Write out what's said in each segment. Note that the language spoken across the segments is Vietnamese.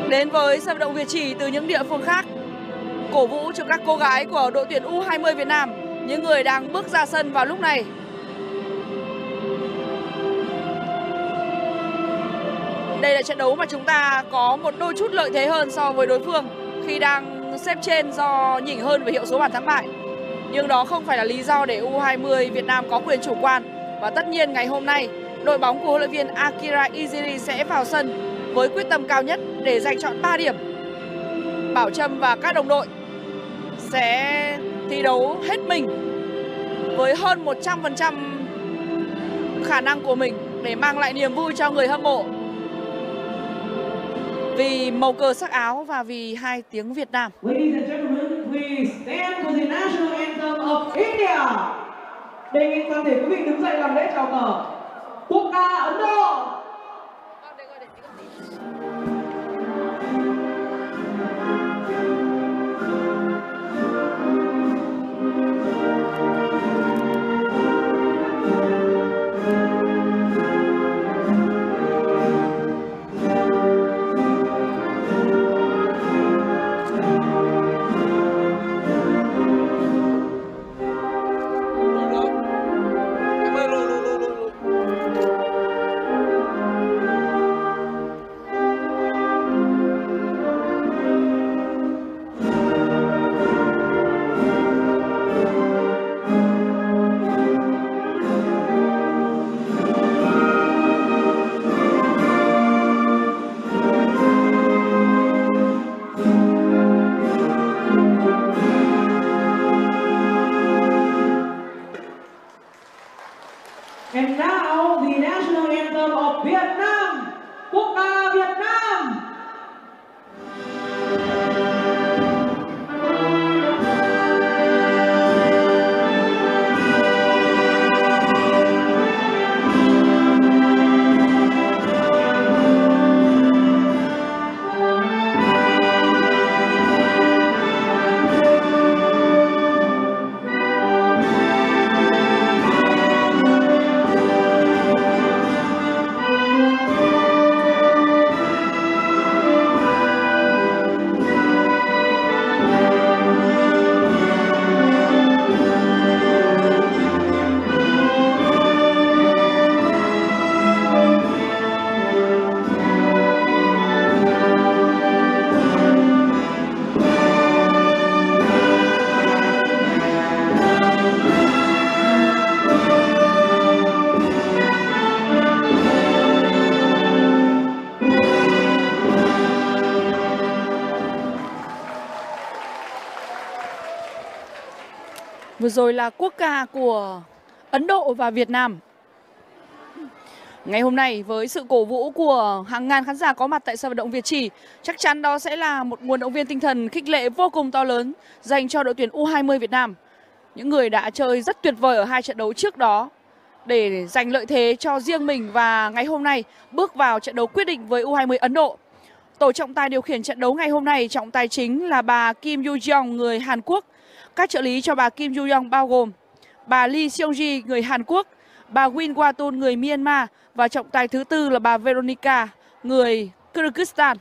đến với sân vận động Việt Trì từ những địa phương khác, cổ vũ cho các cô gái của đội tuyển U20 Việt Nam, những người đang bước ra sân vào lúc này. Đây là trận đấu mà chúng ta có một đôi chút lợi thế hơn so với đối phương khi đang xếp trên do nhỉnh hơn về hiệu số bàn thắng bại. Nhưng đó không phải là lý do để U20 Việt Nam có quyền chủ quan. Và tất nhiên ngày hôm nay, đội bóng của huấn luyện viên Akira Iziri sẽ vào sân với quyết tâm cao nhất để giành chọn 3 điểm. Bảo Trâm và các đồng đội sẽ thi đấu hết mình với hơn 100% khả năng của mình để mang lại niềm vui cho người hâm mộ. Vì màu cờ sắc áo và vì 2 tiếng Việt Nam. Ladies and gentlemen, please stand for the national anthem of India. Đề nghị toàn thể quý vị đứng dậy làm lễ chào cờ. Quốc ca Ấn Độ. And now the national anthem of Vietnam, quốc ca Việt Nam. Vừa rồi là quốc ca của Ấn Độ và Việt Nam. Ngày hôm nay với sự cổ vũ của hàng ngàn khán giả có mặt tại sân vận động Việt Trì, chắc chắn đó sẽ là một nguồn động viên tinh thần khích lệ vô cùng to lớn dành cho đội tuyển U20 Việt Nam. Những người đã chơi rất tuyệt vời ở 2 trận đấu trước đó để giành lợi thế cho riêng mình và ngày hôm nay bước vào trận đấu quyết định với U20 Ấn Độ. Tổ trọng tài điều khiển trận đấu ngày hôm nay, trọng tài chính là bà Kim Yoo-jong người Hàn Quốc. Các trợ lý cho bà Kim Yoo-jong bao gồm bà Lee Seong-ji người Hàn Quốc, bà Win Watun người Myanmar và trọng tài thứ tư là bà Veronica người Kyrgyzstan.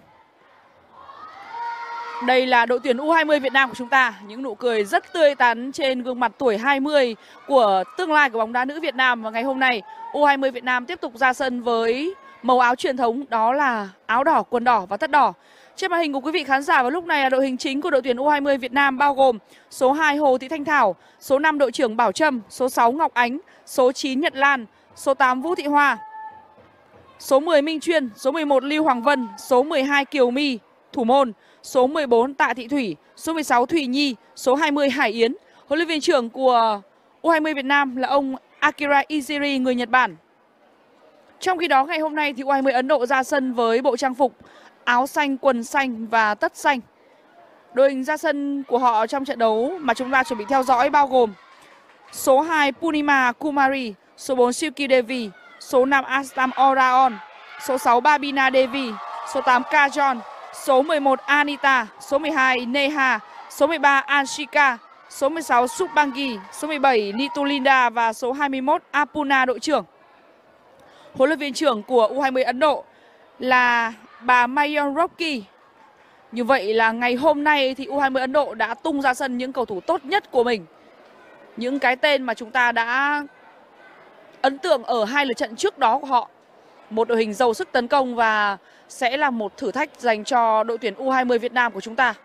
Đây là đội tuyển U20 Việt Nam của chúng ta. Những nụ cười rất tươi tắn trên gương mặt tuổi 20 của tương lai của bóng đá nữ Việt Nam. Và ngày hôm nay U20 Việt Nam tiếp tục ra sân với màu áo truyền thống, đó là áo đỏ, quần đỏ và tất đỏ. Trên màn hình của quý vị khán giả vào lúc này là đội hình chính của đội tuyển U20 Việt Nam bao gồm số 2 Hồ Thị Thanh Thảo, số 5 đội trưởng Bảo Trâm, số 6 Ngọc Ánh, số 9 Nhật Lan, số 8 Vũ Thị Hoa, số 10 Minh Chuyên, số 11 Lưu Hoàng Vân, số 12 Kiều My, thủ môn, số 14 Tạ Thị Thủy, số 16 Thủy Nhi, số 20 Hải Yến. Huấn luyện viên trưởng của U20 Việt Nam là ông Akira Iziri người Nhật Bản. Trong khi đó ngày hôm nay thì U20 Ấn Độ ra sân với bộ trang phục áo xanh, quần xanh và tất xanh. Đội hình ra sân của họ trong trận đấu mà chúng ta chuẩn bị theo dõi bao gồm số 2 Purnima Kumari, số 4 Silky Devi, số 5 Astam Oraon, số 6 Babina Devi, số 8 Kajon, số 11 Anita, số 12 Neha, số 13 Anshika, số 16 Subbangi, số 17 Nitulinda và số 21 Apuna đội trưởng. Huấn luyện viên trưởng của U20 Ấn Độ là bà Mayon Rocky. Như vậy là ngày hôm nay thì U20 Ấn Độ đã tung ra sân những cầu thủ tốt nhất của mình. Những cái tên mà chúng ta đã ấn tượng ở 2 lượt trận trước đó của họ. Một đội hình giàu sức tấn công và sẽ là một thử thách dành cho đội tuyển U20 Việt Nam của chúng ta.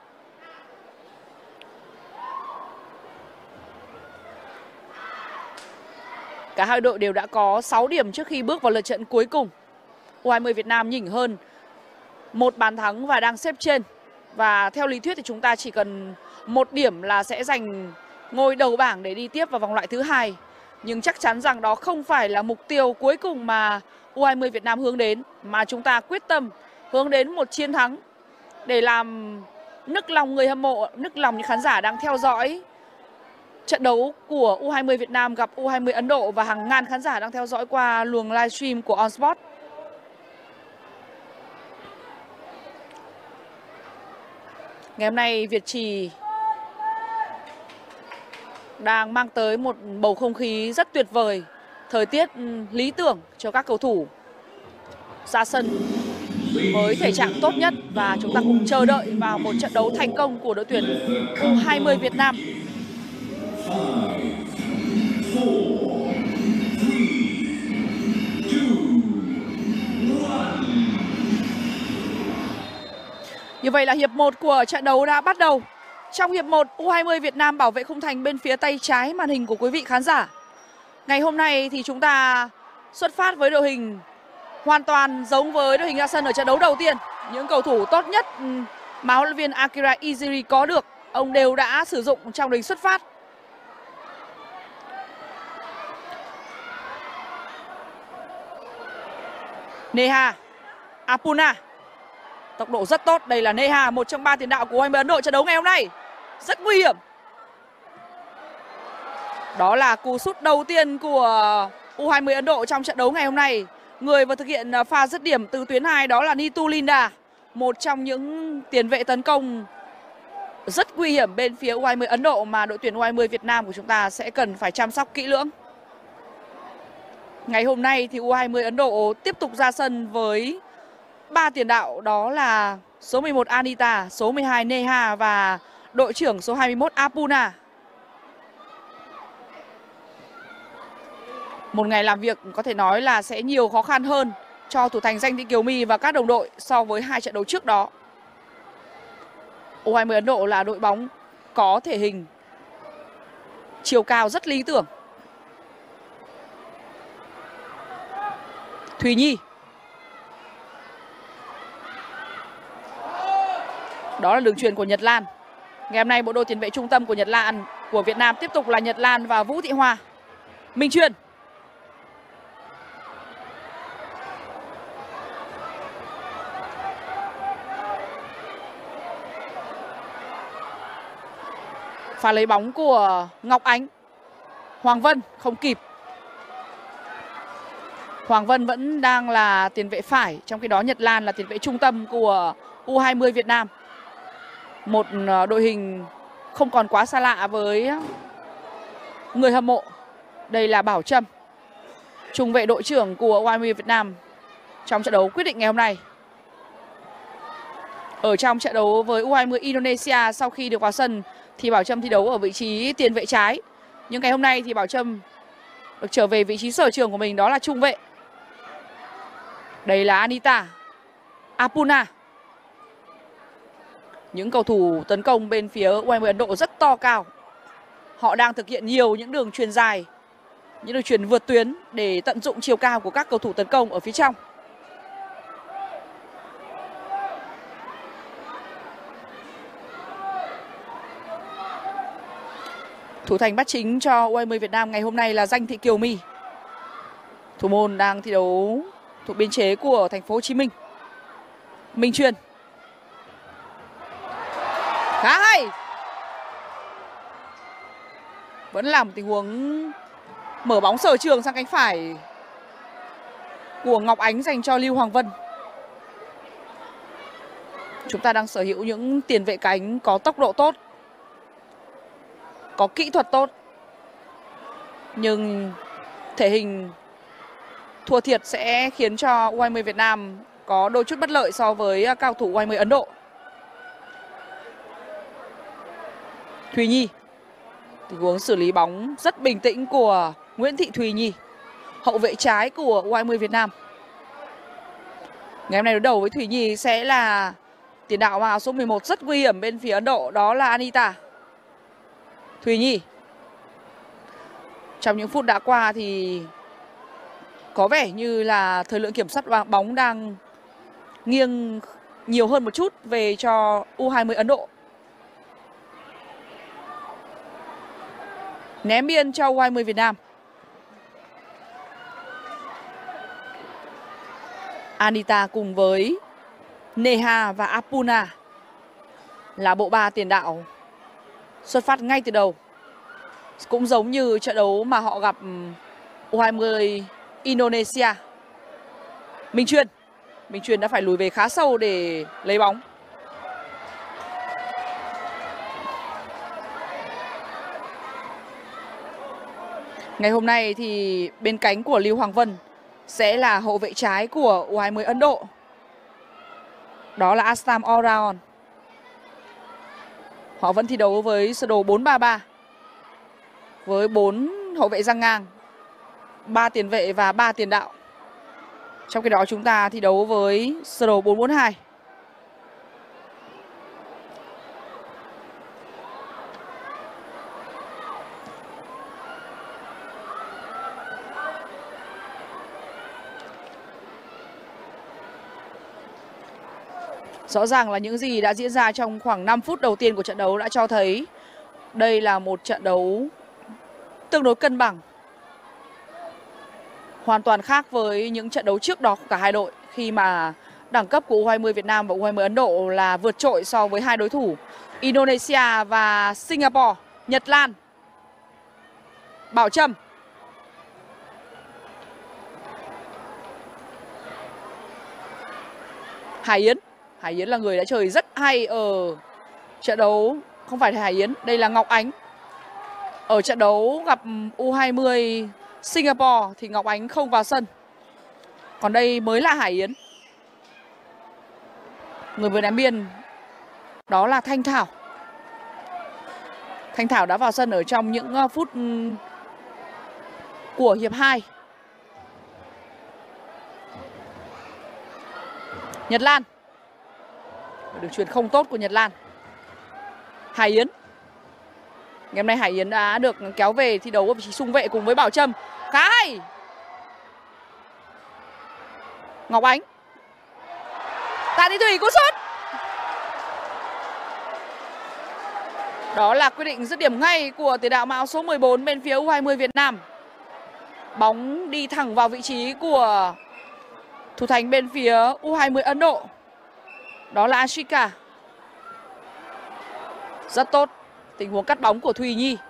Cả hai đội đều đã có 6 điểm trước khi bước vào lượt trận cuối cùng. U20 Việt Nam nhỉnh hơn 1 bàn thắng và đang xếp trên. Và theo lý thuyết thì chúng ta chỉ cần 1 điểm là sẽ giành ngôi đầu bảng để đi tiếp vào vòng loại thứ 2. Nhưng chắc chắn rằng đó không phải là mục tiêu cuối cùng mà U20 Việt Nam hướng đến, mà chúng ta quyết tâm hướng đến một chiến thắng để làm nức lòng người hâm mộ, nức lòng những khán giả đang theo dõi trận đấu của U20 Việt Nam gặp U20 Ấn Độ và hàng ngàn khán giả đang theo dõi qua luồng livestream của OnSport. Ngày hôm nay Việt Trì đang mang tới một bầu không khí rất tuyệt vời, thời tiết lý tưởng cho các cầu thủ ra sân với thể trạng tốt nhất, và chúng ta cùng chờ đợi vào một trận đấu thành công của đội tuyển U20 Việt Nam. Như vậy là hiệp 1 của trận đấu đã bắt đầu. Trong hiệp 1, U20 Việt Nam bảo vệ khung thành bên phía tay trái màn hình của quý vị khán giả. Ngày hôm nay thì chúng ta xuất phát với đội hình hoàn toàn giống với đội hình ra sân ở trận đấu đầu tiên. Những cầu thủ tốt nhất mà huấn luyện viên Akira Iziri có được, ông đều đã sử dụng trong đội hình xuất phát. Neha, Apuna, tốc độ rất tốt. Đây là Neha, một trong 3 tiền đạo của U20 Ấn Độ trận đấu ngày hôm nay. Rất nguy hiểm. Đó là cú sút đầu tiên của U20 Ấn Độ trong trận đấu ngày hôm nay. Người vừa thực hiện pha dứt điểm từ tuyến 2 đó là Nitu Linda, một trong những tiền vệ tấn công rất nguy hiểm bên phía U20 Ấn Độ mà đội tuyển U20 Việt Nam của chúng ta sẽ cần phải chăm sóc kỹ lưỡng. Ngày hôm nay thì U20 Ấn Độ tiếp tục ra sân với 3 tiền đạo, đó là số 11 Anita, số 12 Neha và đội trưởng số 21 Apuna. Một ngày làm việc có thể nói là sẽ nhiều khó khăn hơn cho thủ thành Danh Thị Kiều My và các đồng đội so với 2 trận đấu trước đó. U20 Ấn Độ là đội bóng có thể hình, chiều cao rất lý tưởng. Thùy Nhi. Đó là đường chuyền của Nhật Lan. Ngày hôm nay bộ đôi tiền vệ trung tâm của Việt Nam tiếp tục là Nhật Lan và Vũ Thị Hoa. Minh Truyền. Pha lấy bóng của Ngọc Ánh. Hoàng Vân không kịp. Hoàng Vân vẫn đang là tiền vệ phải, trong khi đó Nhật Lan là tiền vệ trung tâm của U20 Việt Nam. Một đội hình không còn quá xa lạ với người hâm mộ. Đây là Bảo Trâm, trung vệ đội trưởng của U20 Việt Nam trong trận đấu quyết định ngày hôm nay. Ở trong trận đấu với U20 Indonesia, sau khi được vào sân thì Bảo Trâm thi đấu ở vị trí tiền vệ trái. Nhưng ngày hôm nay thì Bảo Trâm được trở về vị trí sở trường của mình, đó là trung vệ. Đây là Anita, Apuna. Những cầu thủ tấn công bên phía U20 Ấn Độ rất to cao. Họ đang thực hiện nhiều những đường chuyền dài, những đường chuyền vượt tuyến để tận dụng chiều cao của các cầu thủ tấn công ở phía trong. Thủ thành bắt chính cho U20 Việt Nam ngày hôm nay là Danh Thị Kiều My. Thủ môn đang thi đấu thuộc biên chế của thành phố Hồ Chí Minh. Minh Truyền. Khá hay. Vẫn là một tình huống mở bóng sở trường sang cánh phải của Ngọc Ánh dành cho Lưu Hoàng Vân. Chúng ta đang sở hữu những tiền vệ cánh có tốc độ tốt, có kỹ thuật tốt, nhưng thể hình thua thiệt sẽ khiến cho U20 Việt Nam có đôi chút bất lợi so với cao thủ U20 Ấn Độ. Thùy Nhi. Tình huống xử lý bóng rất bình tĩnh của Nguyễn Thị Thùy Nhi, hậu vệ trái của U20 Việt Nam. Ngày hôm nay đối đầu với Thùy Nhi sẽ là tiền đạo vào số 11 rất nguy hiểm bên phía Ấn Độ, đó là Anita. Thùy Nhi. Trong những phút đã qua thì có vẻ như là thời lượng kiểm soát bóng đang nghiêng nhiều hơn một chút về cho U20 Ấn Độ. Ném biên cho U20 Việt Nam. Anita cùng với Neha và Apuna là bộ ba tiền đạo xuất phát ngay từ đầu. Cũng giống như trận đấu mà họ gặp U20 Indonesia. Minh Chuyên đã phải lùi về khá sâu để lấy bóng. Ngày hôm nay thì bên cánh của Lưu Hoàng Vân sẽ là hậu vệ trái của U20 Ấn Độ, đó là Astam Oraon. Họ vẫn thi đấu với sơ đồ 4-3-3 với 4 hậu vệ giăng ngang, 3 tiền vệ và 3 tiền đạo. Trong khi đó chúng ta thi đấu với sơ đồ 4-4-2. Rõ ràng là những gì đã diễn ra trong khoảng 5 phút đầu tiên của trận đấu đã cho thấy đây là một trận đấu tương đối cân bằng. Hoàn toàn khác với những trận đấu trước đó của cả hai đội, khi mà đẳng cấp của U20 Việt Nam và U20 Ấn Độ là vượt trội so với hai đối thủ Indonesia và Singapore. Nhật Lan. Bảo Trâm. Hải Yến là người đã chơi rất hay ở trận đấu. Không phải Hải Yến, đây là Ngọc Ánh. Ở trận đấu gặp U20 Singapore thì Ngọc Ánh không vào sân. Còn đây mới là Hải Yến. Người vừa ném biên đó là Thanh Thảo. Thanh Thảo đã vào sân ở trong những phút của hiệp 2. Nhật Lan. Đường chuyền không tốt của Nhật Lan. Hải Yến. Ngày hôm nay Hải Yến đã được kéo về thi đấu ở vị trí xung vệ cùng với Bảo Trâm. Khá hay. Ngọc Ánh. Tạ Thị Thủy cú sút. Đó là quyết định dứt điểm ngay của tiền đạo áo số 14 bên phía U20 Việt Nam. Bóng đi thẳng vào vị trí của thủ thành bên phía U20 Ấn Độ, đó là Ashika. Rất tốt tình huống cắt bóng của Thùy Nhi.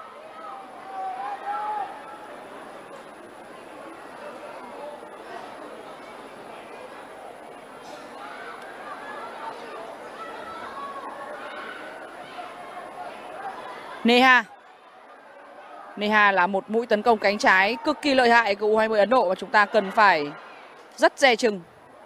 Neha là một mũi tấn công cánh trái cực kỳ lợi hại của U20 Ấn Độ và chúng ta cần phải rất dè chừng.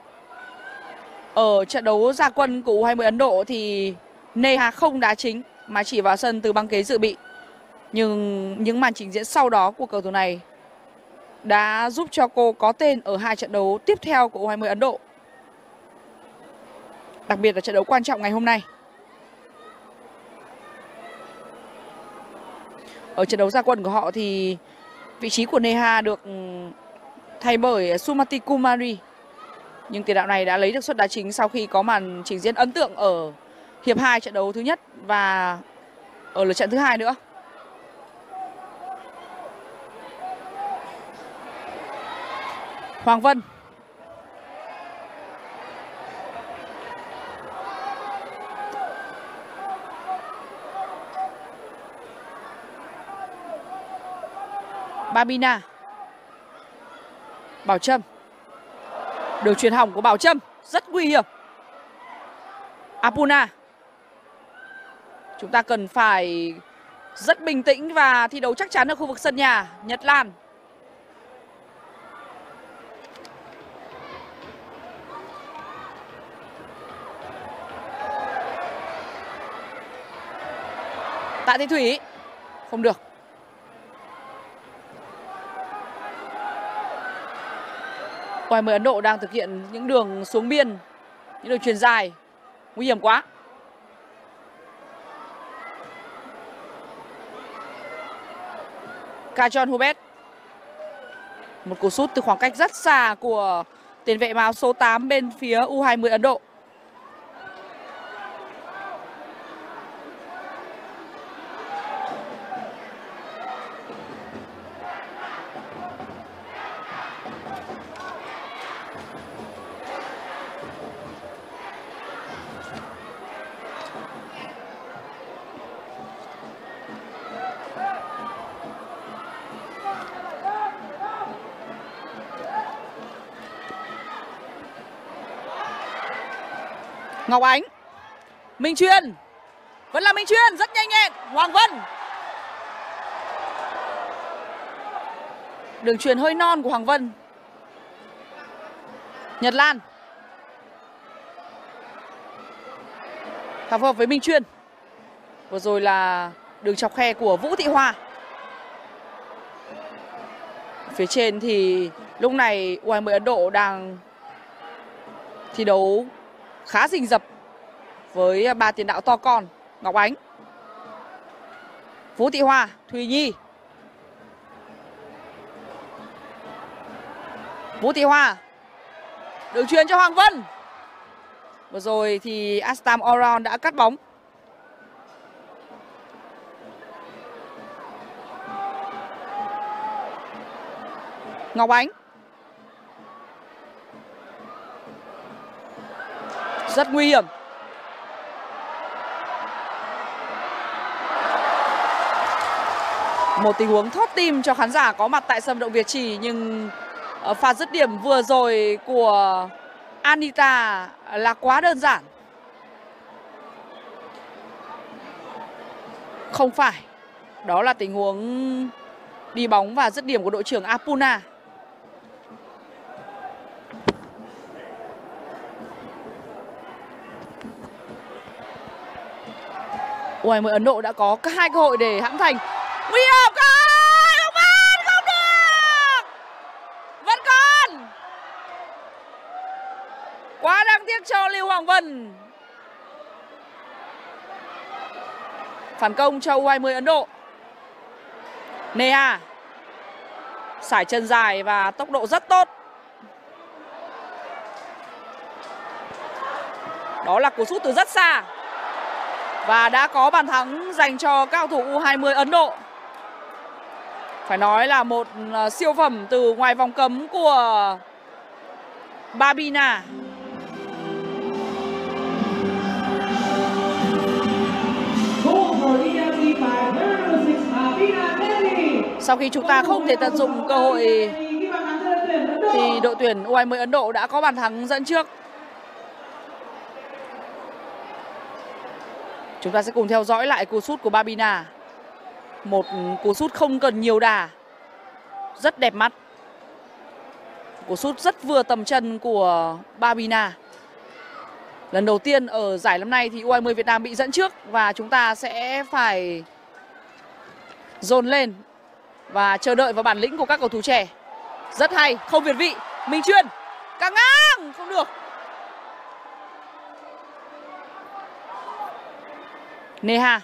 Ở trận đấu ra quân của U20 Ấn Độ thì Neha không đá chính mà chỉ vào sân từ băng ghế dự bị. Nhưng những màn trình diễn sau đó của cầu thủ này đã giúp cho cô có tên ở hai trận đấu tiếp theo của U20 Ấn Độ. Đặc biệt là trận đấu quan trọng ngày hôm nay. Ở trận đấu ra quân của họ thì vị trí của Neha được thay bởi Sumati Kumari. Nhưng tiền đạo này đã lấy được suất đá chính sau khi có màn trình diễn ấn tượng ở hiệp 2 trận đấu thứ nhất và ở lượt trận thứ 2 nữa. Hoàng Vân. Babina. Bảo Trâm. Đường chuyền hỏng của Bảo Trâm rất nguy hiểm. Apuna. Chúng ta cần phải rất bình tĩnh và thi đấu chắc chắn ở khu vực sân nhà. Nhật Lan. Tạ Thị Thủy. Không được. U20 Ấn Độ đang thực hiện những đường xuống biên, những đường chuyền dài. Nguy hiểm quá. Kajon Hubert. Một cú sút từ khoảng cách rất xa của tiền vệ áo số 8 bên phía U20 Ấn Độ. Ngọc Ánh. Minh Chuyên. Vẫn là Minh Chuyên, rất nhanh nhẹn. Hoàng Vân. Đường chuyền hơi non của Hoàng Vân. Nhật Lan. Phối hợp với Minh Chuyên. Vừa rồi là đường chọc khe của Vũ Thị Hoa. Phía trên thì lúc này U20 Ấn Độ đang thi đấu khá rình rập với ba tiền đạo to con. Ngọc Ánh, Vũ Thị Hoa, Thùy Nhi. Vũ Thị Hoa. Đường chuyền cho Hoàng Vân. Vừa rồi thì Astam Oron đã cắt bóng. Ngọc Ánh. Rất nguy hiểm. Một tình huống thót tim cho khán giả có mặt tại sân vận động Việt Trì, nhưng pha dứt điểm vừa rồi của Anita là quá đơn giản. Không phải. Đó là tình huống đi bóng và dứt điểm của đội trưởng Apuna. U20 Ấn Độ đã có hai cơ hội để hãm thành. Nguy hiểm không được. Vẫn còn. Quá đáng tiếc cho Lưu Hoàng Vân. Phản công cho U20 Ấn Độ. Neha. Sải chân dài và tốc độ rất tốt. Đó là cú sút từ rất xa. Và đã có bàn thắng dành cho cao thủ U20 Ấn Độ. Phải nói là một siêu phẩm từ ngoài vòng cấm của Babina. Sau khi chúng ta không thể tận dụng cơ hội thì đội tuyển U20 Ấn Độ đã có bàn thắng dẫn trước. Chúng ta sẽ cùng theo dõi lại cú sút của Babina. Một cú sút không cần nhiều đà, rất đẹp mắt. Cú sút rất vừa tầm chân của Babina. Lần đầu tiên ở giải năm nay thì U20 Việt Nam bị dẫn trước, và chúng ta sẽ phải dồn lên và chờ đợi vào bản lĩnh của các cầu thủ trẻ. Rất hay, không việt vị. Minh Chuyên, căng ngang, không được. Neha.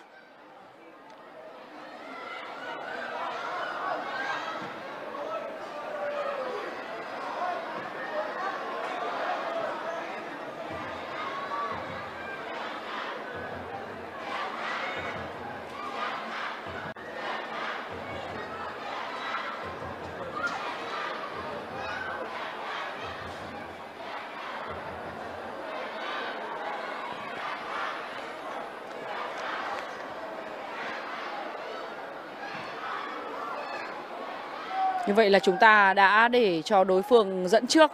Như vậy là chúng ta đã để cho đối phương dẫn trước.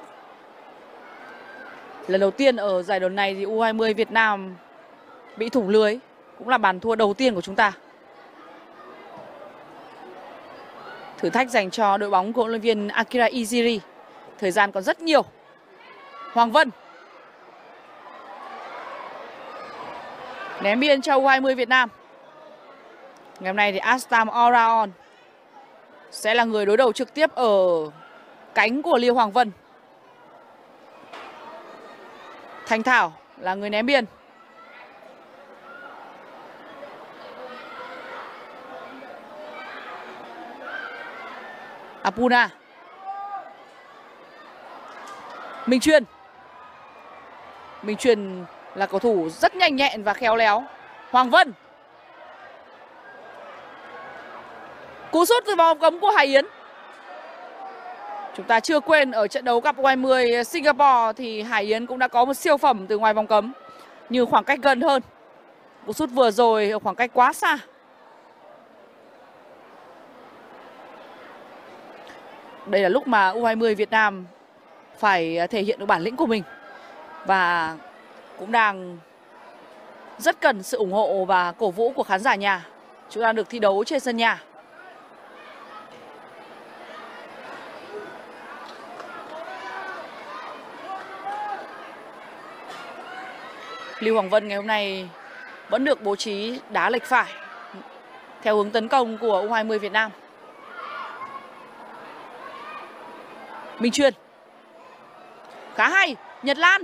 Lần đầu tiên ở giải đấu này thì U20 Việt Nam bị thủng lưới. Cũng là bàn thua đầu tiên của chúng ta. Thử thách dành cho đội bóng của huấn luyện viên Akira Iziri. Thời gian còn rất nhiều. Hoàng Vân. Ném biên cho U20 Việt Nam. Ngày hôm nay thì Astam Oraon sẽ là người đối đầu trực tiếp ở cánh của Liêu Hoàng Vân. Thanh Thảo là người ném biên. Apuna. Minh Chuyên. Minh Chuyên là cầu thủ rất nhanh nhẹn và khéo léo. Hoàng Vân. Cú sút từ vòng cấm của Hải Yến. Chúng ta chưa quên ở trận đấu gặp U20 Singapore thì Hải Yến cũng đã có một siêu phẩm từ ngoài vòng cấm, nhưng khoảng cách gần hơn. Cú sút vừa rồi ở khoảng cách quá xa. Đây là lúc mà U20 Việt Nam phải thể hiện được bản lĩnh của mình và cũng đang rất cần sự ủng hộ và cổ vũ của khán giả nhà. Chúng ta được thi đấu trên sân nhà. Lưu Hoàng Vân ngày hôm nay vẫn được bố trí đá lệch phải theo hướng tấn công của U20 Việt Nam. Minh Chuyên. Khá hay. Nhật Lan.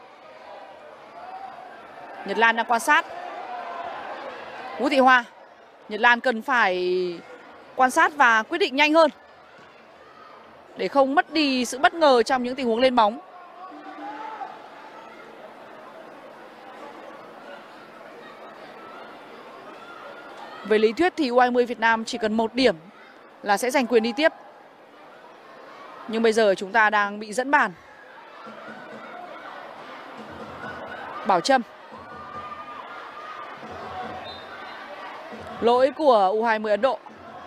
Nhật Lan đang quan sát. Vũ Thị Hoa. Nhật Lan cần phải quan sát và quyết định nhanh hơn để không mất đi sự bất ngờ trong những tình huống lên bóng. Về lý thuyết thì U20 Việt Nam chỉ cần 1 điểm là sẽ giành quyền đi tiếp. Nhưng bây giờ chúng ta đang bị dẫn bàn. Bảo Trâm. Lỗi của U20 Ấn Độ.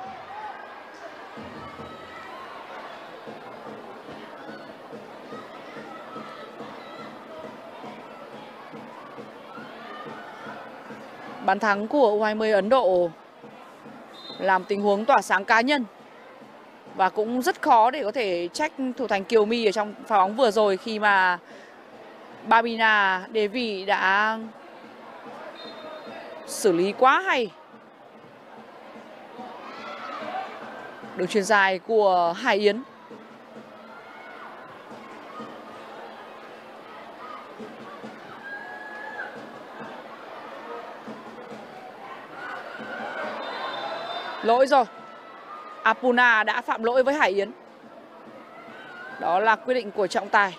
Bàn thắng của U20 Ấn Độ làm tình huống tỏa sáng cá nhân và cũng rất khó để có thể trách thủ thành Kiều My ở trong pha bóng vừa rồi khi mà Babina Devi đã xử lý quá hay. Đường chuyền dài của Hải Yến. Lỗi rồi. Apuna đã phạm lỗi với Hải Yến. Đó là quyết định của trọng tài.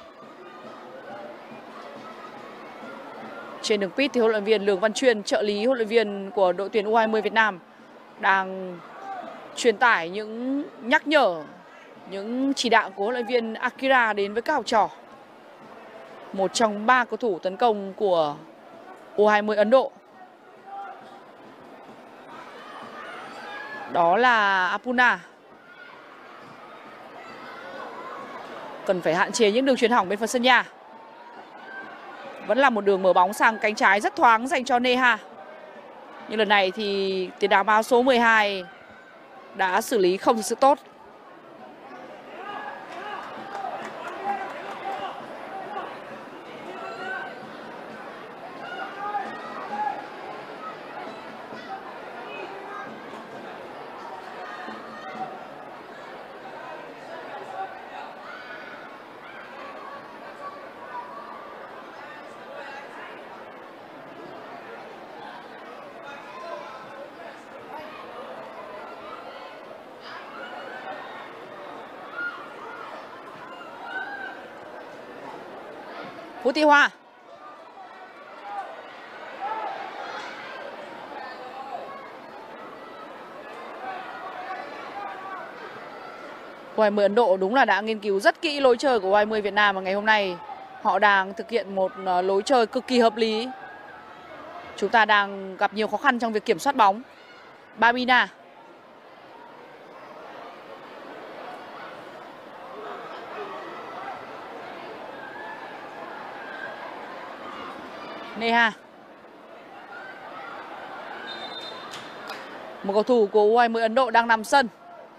Trên đường pit thì huấn luyện viên Lường Văn Chuyên, trợ lý huấn luyện viên của đội tuyển U20 Việt Nam, đang truyền tải những nhắc nhở, những chỉ đạo của huấn luyện viên Akira đến với các học trò. Một trong 3 cầu thủ tấn công của U20 Ấn Độ. Đó là Apuna. Cần phải hạn chế những đường chuyền hỏng bên phần sân nhà. Vẫn là một đường mở bóng sang cánh trái rất thoáng dành cho Neha. Nhưng lần này thì tiền đạo áo số 12 đã xử lý không thực sự tốt. Vũ Thị Hoa. U20 Ấn Độ đúng là đã nghiên cứu rất kỹ lối chơi của U20 Việt Nam, và ngày hôm nay họ đang thực hiện một lối chơi cực kỳ hợp lý. Chúng ta đang gặp nhiều khó khăn trong việc kiểm soát bóng. Babina. Neha. Một cầu thủ của U20 Ấn Độ đang nằm sân.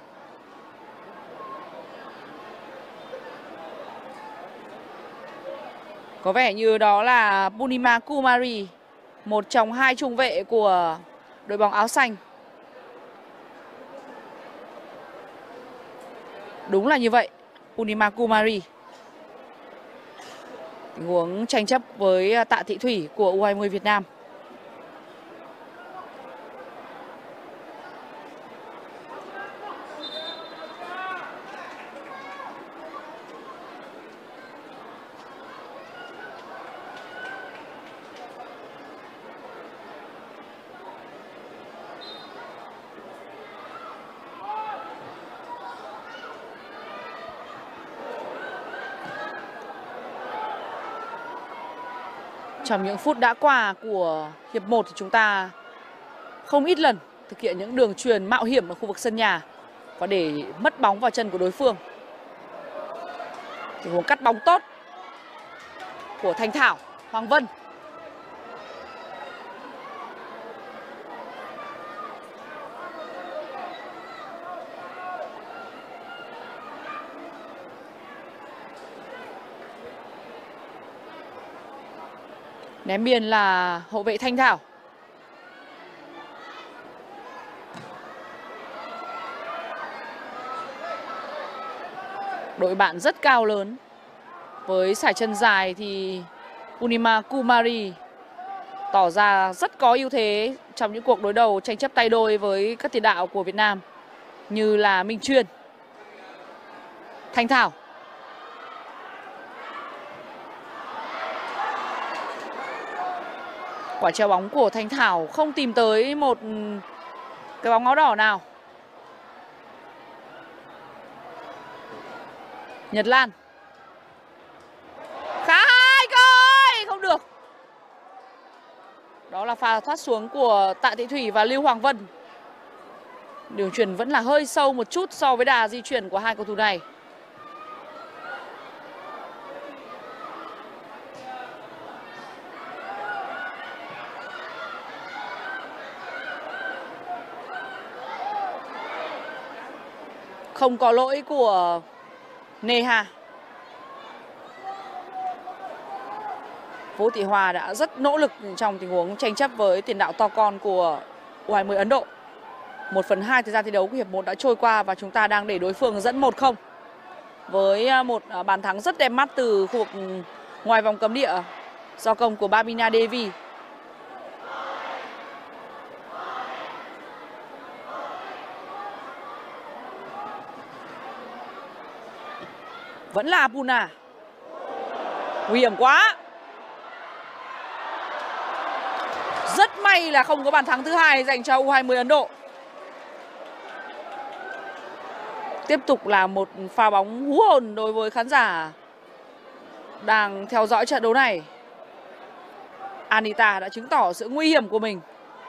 Có vẻ như đó là Punima Kumari, một trong 2 trung vệ của đội bóng áo xanh. Đúng là như vậy. Purnima Kumari. Tình huống tranh chấp với Tạ Thị Thủy của U20 Việt Nam. Trong những phút đã qua của hiệp 1 thì chúng ta không ít lần thực hiện những đường chuyền mạo hiểm ở khu vực sân nhà và để mất bóng vào chân của đối phương. Tình huống cắt bóng tốt của Thanh Thảo, Hoàng Vân. Ném biên là hậu vệ Thanh Thảo. Đội bạn rất cao lớn. Với sải chân dài thì Purnima Kumari tỏ ra rất có ưu thế trong những cuộc đối đầu tranh chấp tay đôi với các tiền đạo của Việt Nam như là Minh Chuyên, Thanh Thảo. Quả treo bóng của Thanh Thảo không tìm tới một cái bóng áo đỏ nào. Nhật Lan. Khá hay coi, không được. Đó là pha thoát xuống của Tạ Thị Thủy và Lưu Hoàng Vân. Đường chuyền vẫn là hơi sâu một chút so với đà di chuyển của hai cầu thủ này. Không có lỗi của Neha. Vũ Thị Hòa đã rất nỗ lực trong tình huống tranh chấp với tiền đạo to con của U20 Ấn Độ. 1/2 thời gian thi đấu của hiệp 1 đã trôi qua và chúng ta đang để đối phương dẫn 1-0. Với một bàn thắng rất đẹp mắt từ khu vực ngoài vòng cấm địa do công của Babina Devi. Vẫn là Puna. Nguy hiểm quá. Rất may là không có bàn thắng thứ hai dành cho U20 Ấn Độ. Tiếp tục là một pha bóng hú hồn đối với khán giả đang theo dõi trận đấu này. Anita đã chứng tỏ sự nguy hiểm của mình.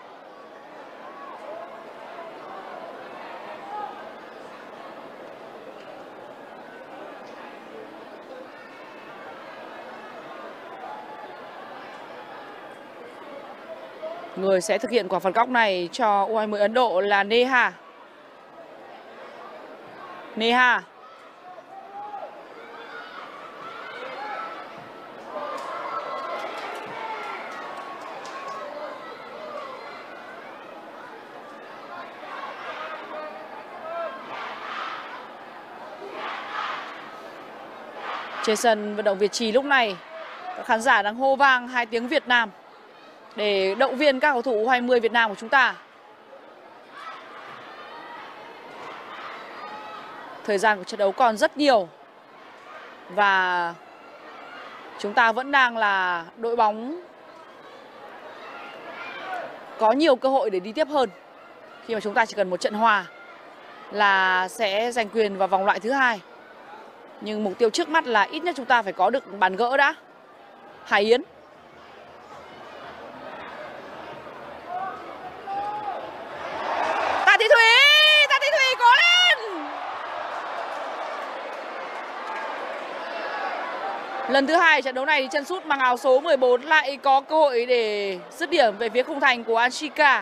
Người sẽ thực hiện quả phạt góc này cho U20 Ấn Độ là Neha. Neha. Trên sân vận động Việt Trì lúc này, các khán giả đang hô vang hai tiếng Việt Nam để động viên các cầu thủ U20 Việt Nam của chúng ta. Thời gian của trận đấu còn rất nhiều và chúng ta vẫn đang là đội bóng có nhiều cơ hội để đi tiếp hơn, khi mà chúng ta chỉ cần một trận hòa là sẽ giành quyền vào vòng loại thứ hai. Nhưng mục tiêu trước mắt là ít nhất chúng ta phải có được bàn gỡ đã. Hải Yến. Tạ Thị Thủy! Tạ Thị Thủy cố lên! Lần thứ hai trận đấu này thì chân sút mang áo số 14 lại có cơ hội để dứt điểm về phía khung thành của Anshika.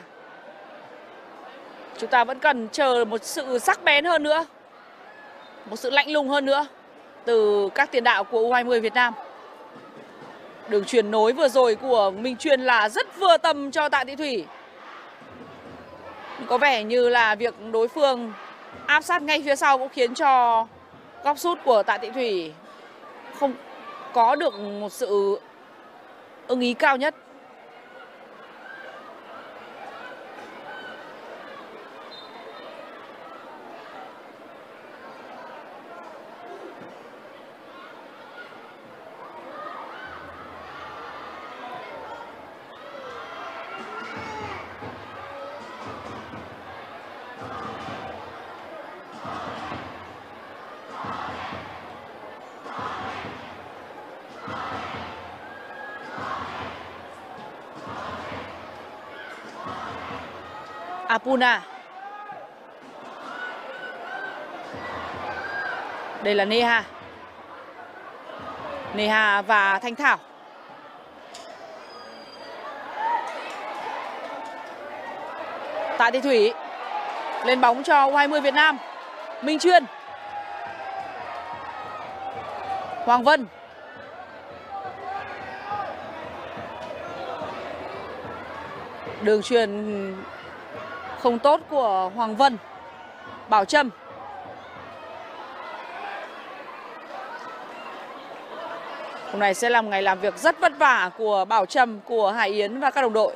Chúng ta vẫn cần chờ một sự sắc bén hơn nữa, một sự lạnh lùng hơn nữa từ các tiền đạo của U20 Việt Nam. Đường chuyền nối vừa rồi của Minh Chuyên là rất vừa tầm cho Tạ Thị Thủy. Có vẻ như là việc đối phương áp sát ngay phía sau cũng khiến cho Góc sút của Tạ Thị Thủy không có được một sự ưng ý cao nhất. Apuna. Đây là Neha. Neha và Thanh Thảo. Tạ Thị Thủy lên bóng cho U20 Việt Nam. Minh Chuyên. Hoàng Vân. Đường chuyền không tốt của Hoàng Vân. Bảo Trâm. Hôm nay sẽ là một ngày làm việc rất vất vả của Bảo Trâm, của Hải Yến và các đồng đội.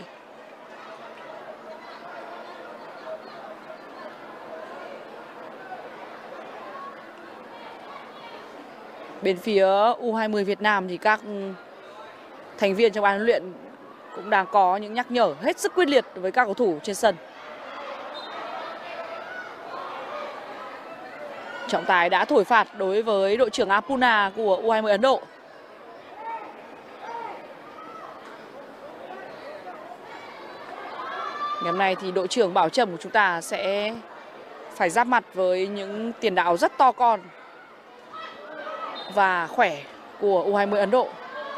Bên phía U20 Việt Nam thì các thành viên trong ban huấn luyện cũng đang có những nhắc nhở hết sức quyết liệt với các cầu thủ trên sân. Trọng tài đã thổi phạt đối với đội trưởng Apuna của U20 Ấn Độ. Ngày hôm nay thì đội trưởng Bảo Trâm của chúng ta sẽ phải giáp mặt với những tiền đạo rất to con và khỏe của U20 Ấn Độ.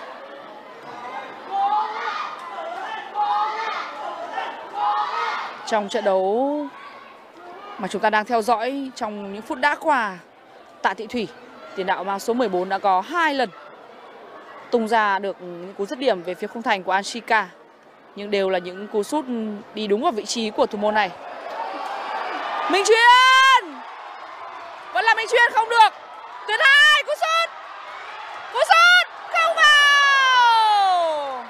Trong trận đấu mà chúng ta đang theo dõi trong những phút đã qua, Tạ Thị Thủy, tiền đạo mang số 14 đã có 2 lần tung ra được những cú dứt điểm về phía khung thành của Anshika, nhưng đều là những cú sút đi đúng vào vị trí của thủ môn này. Minh Chuyên, vẫn là Minh Chuyên, không được. Tuyến 2, cú sút không vào.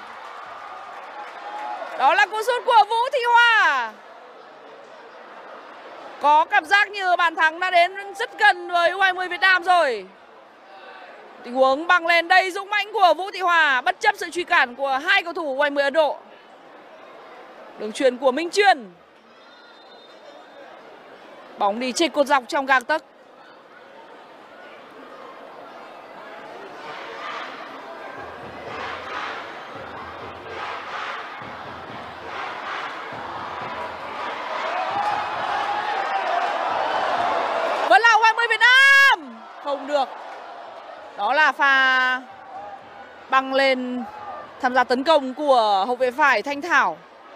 Đó là cú sút của Vũ Thị Hòa. Có cảm giác như bàn thắng đã đến rất gần với U20 Việt Nam rồi. Tình huống băng lên đầy dũng mãnh của Vũ Thị Hòa, bất chấp sự truy cản của hai cầu thủ U20 Ấn Độ. Đường chuyền của Minh Chuyên. Bóng đi trên cột dọc trong gang tấc. Vẫn là U20 Việt Nam. Không được. Đó là pha băng lên tham gia tấn công của hậu vệ phải Thanh Thảo.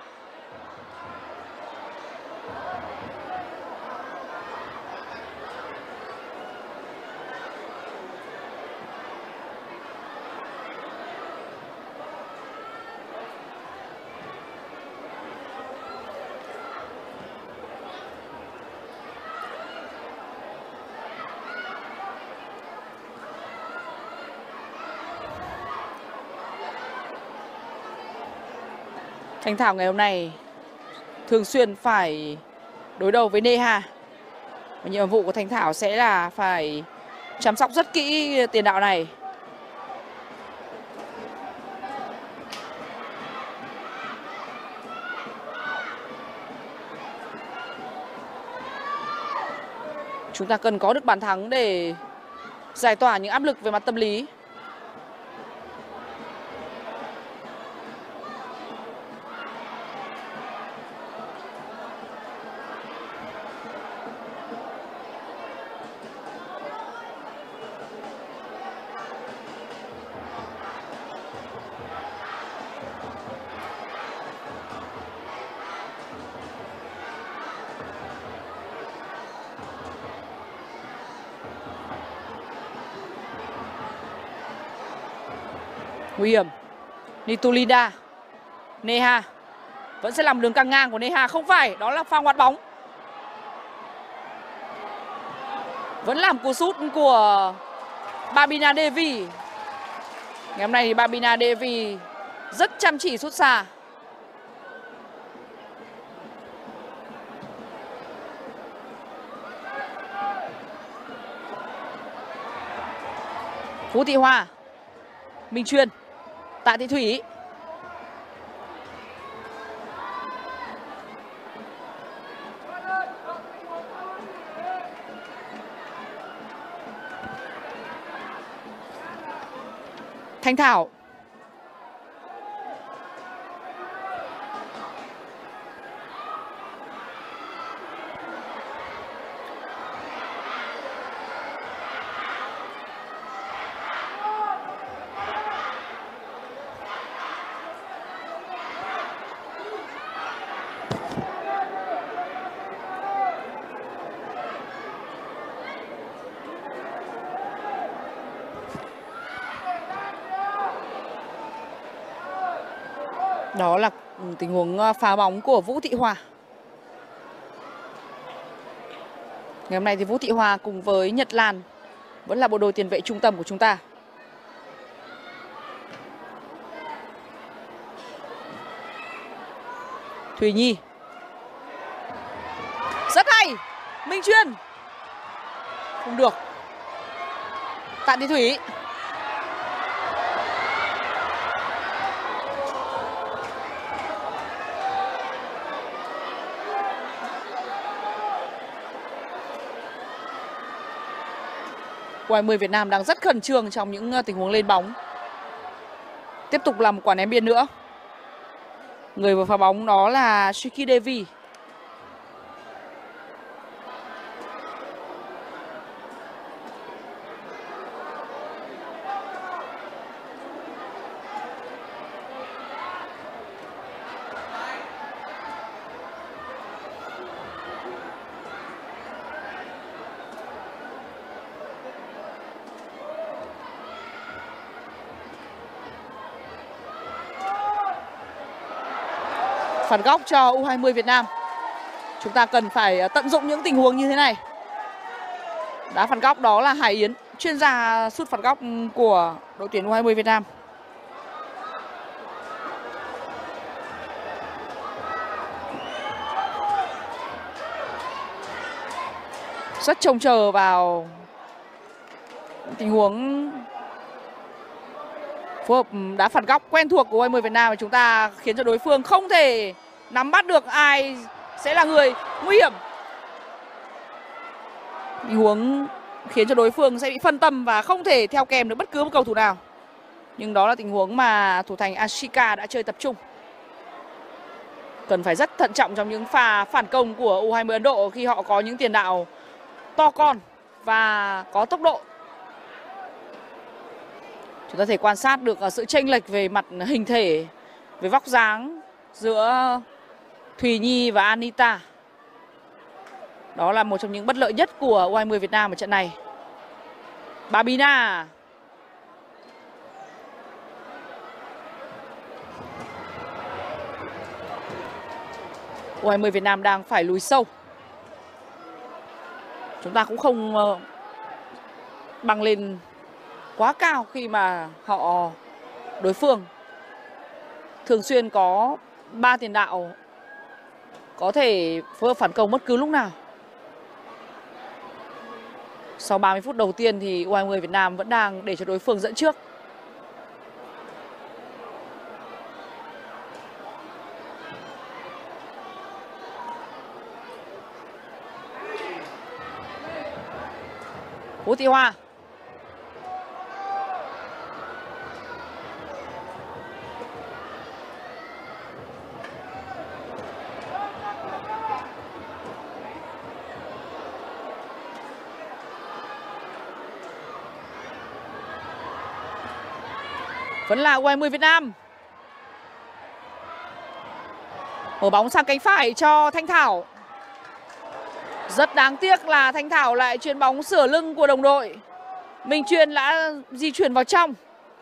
Thanh Thảo ngày hôm nay thường xuyên phải đối đầu với Neha. Và nhiệm vụ của Thanh Thảo sẽ là phải chăm sóc rất kỹ tiền đạo này. Chúng ta cần có được bàn thắng để giải tỏa những áp lực về mặt tâm lý. Nguy hiểm. Nitulida. Neha. Vẫn sẽ làm đường căng ngang của Neha. Không phải, đó là pha ngoặt bóng. Vẫn làm cú sút của Babina Devi. Ngày hôm nay thì Babina Devi rất chăm chỉ sút xa. Vũ Thị Hoa, Minh Chuyên, Tạ Thị Thủy. Thanh Thảo. Đó là tình huống phá bóng của Vũ Thị Hoa. Ngày hôm nay thì Vũ Thị Hoa cùng với Nhật Lan vẫn là bộ đôi tiền vệ trung tâm của chúng ta. Thùy Nhi. Rất hay. Minh Chuyên. Không được. Tạ Thị Thủy. U20 Việt Nam đang rất khẩn trương trong những tình huống lên bóng. Tiếp tục làm một quả ném biên nữa. Người vừa phá bóng đó là Shiki Devi. Phạt góc cho U20 Việt Nam. Chúng ta cần phải tận dụng những tình huống như thế này. Đá phạt góc đó là Hải Yến, chuyên gia sút phạt góc của đội tuyển U20 Việt Nam. Rất trông chờ vào tình huống phối hợp đá phạt góc quen thuộc của U20 Việt Nam, và chúng ta khiến cho đối phương không thể nắm bắt được ai sẽ là người nguy hiểm. Tình huống khiến cho đối phương sẽ bị phân tâm và không thể theo kèm được bất cứ một cầu thủ nào. Nhưng đó là tình huống mà thủ thành Ashika đã chơi tập trung. Cần phải rất thận trọng trong những pha phản công của U20 Ấn Độ khi họ có những tiền đạo to con và có tốc độ. Chúng ta thể quan sát được sự chênh lệch về mặt hình thể, về vóc dáng giữa Thùy Nhi và Anita. Đó là một trong những bất lợi nhất của U20 Việt Nam ở trận này. Babina. U20 Việt Nam đang phải lùi sâu. Chúng ta cũng không băng lên quá cao khi mà đối phương thường xuyên có 3 tiền đạo có thể phối hợp phản công bất cứ lúc nào. Sau 30 phút đầu tiên thì U20 Việt Nam vẫn đang để cho đối phương dẫn trước. Vũ Thị Hoa. Vẫn là U20 Việt Nam. Mở bóng sang cánh phải cho Thanh Thảo. Rất đáng tiếc là Thanh Thảo lại chuyền bóng sửa lưng của đồng đội. Minh Chuyên đã di chuyển vào trong.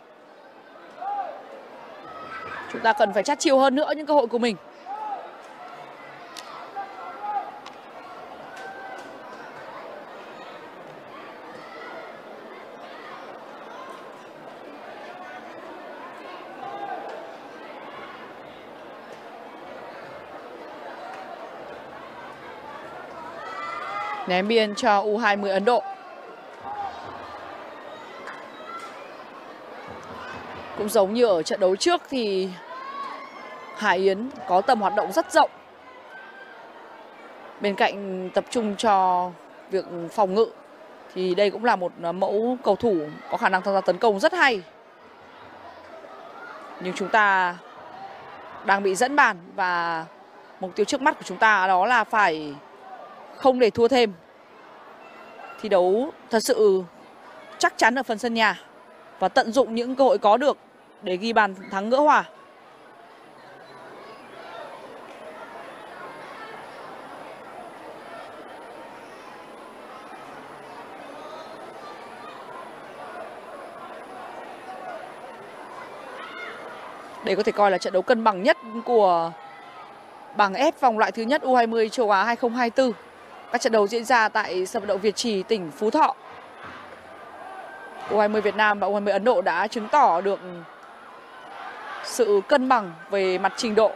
Chúng ta cần phải chắt chiu hơn nữa những cơ hội của mình. Ném biên cho U20 Ấn Độ. Cũng giống như ở trận đấu trước thì Hải Yến có tầm hoạt động rất rộng. Bên cạnh tập trung cho việc phòng ngự thì đây cũng là một mẫu cầu thủ có khả năng tham gia tấn công rất hay. Nhưng chúng ta đang bị dẫn bàn và mục tiêu trước mắt của chúng ta đó là phải không để thua thêm. Thi đấu thật sự chắc chắn ở phần sân nhà và tận dụng những cơ hội có được để ghi bàn thắng gỡ hòa. Đây có thể coi là trận đấu cân bằng nhất của bảng F vòng loại thứ nhất U20 châu Á 2024. Các trận đấu diễn ra tại sân vận động Việt Trì, tỉnh Phú Thọ. U20 Việt Nam và U20 Ấn Độ đã chứng tỏ được sự cân bằng về mặt trình độ.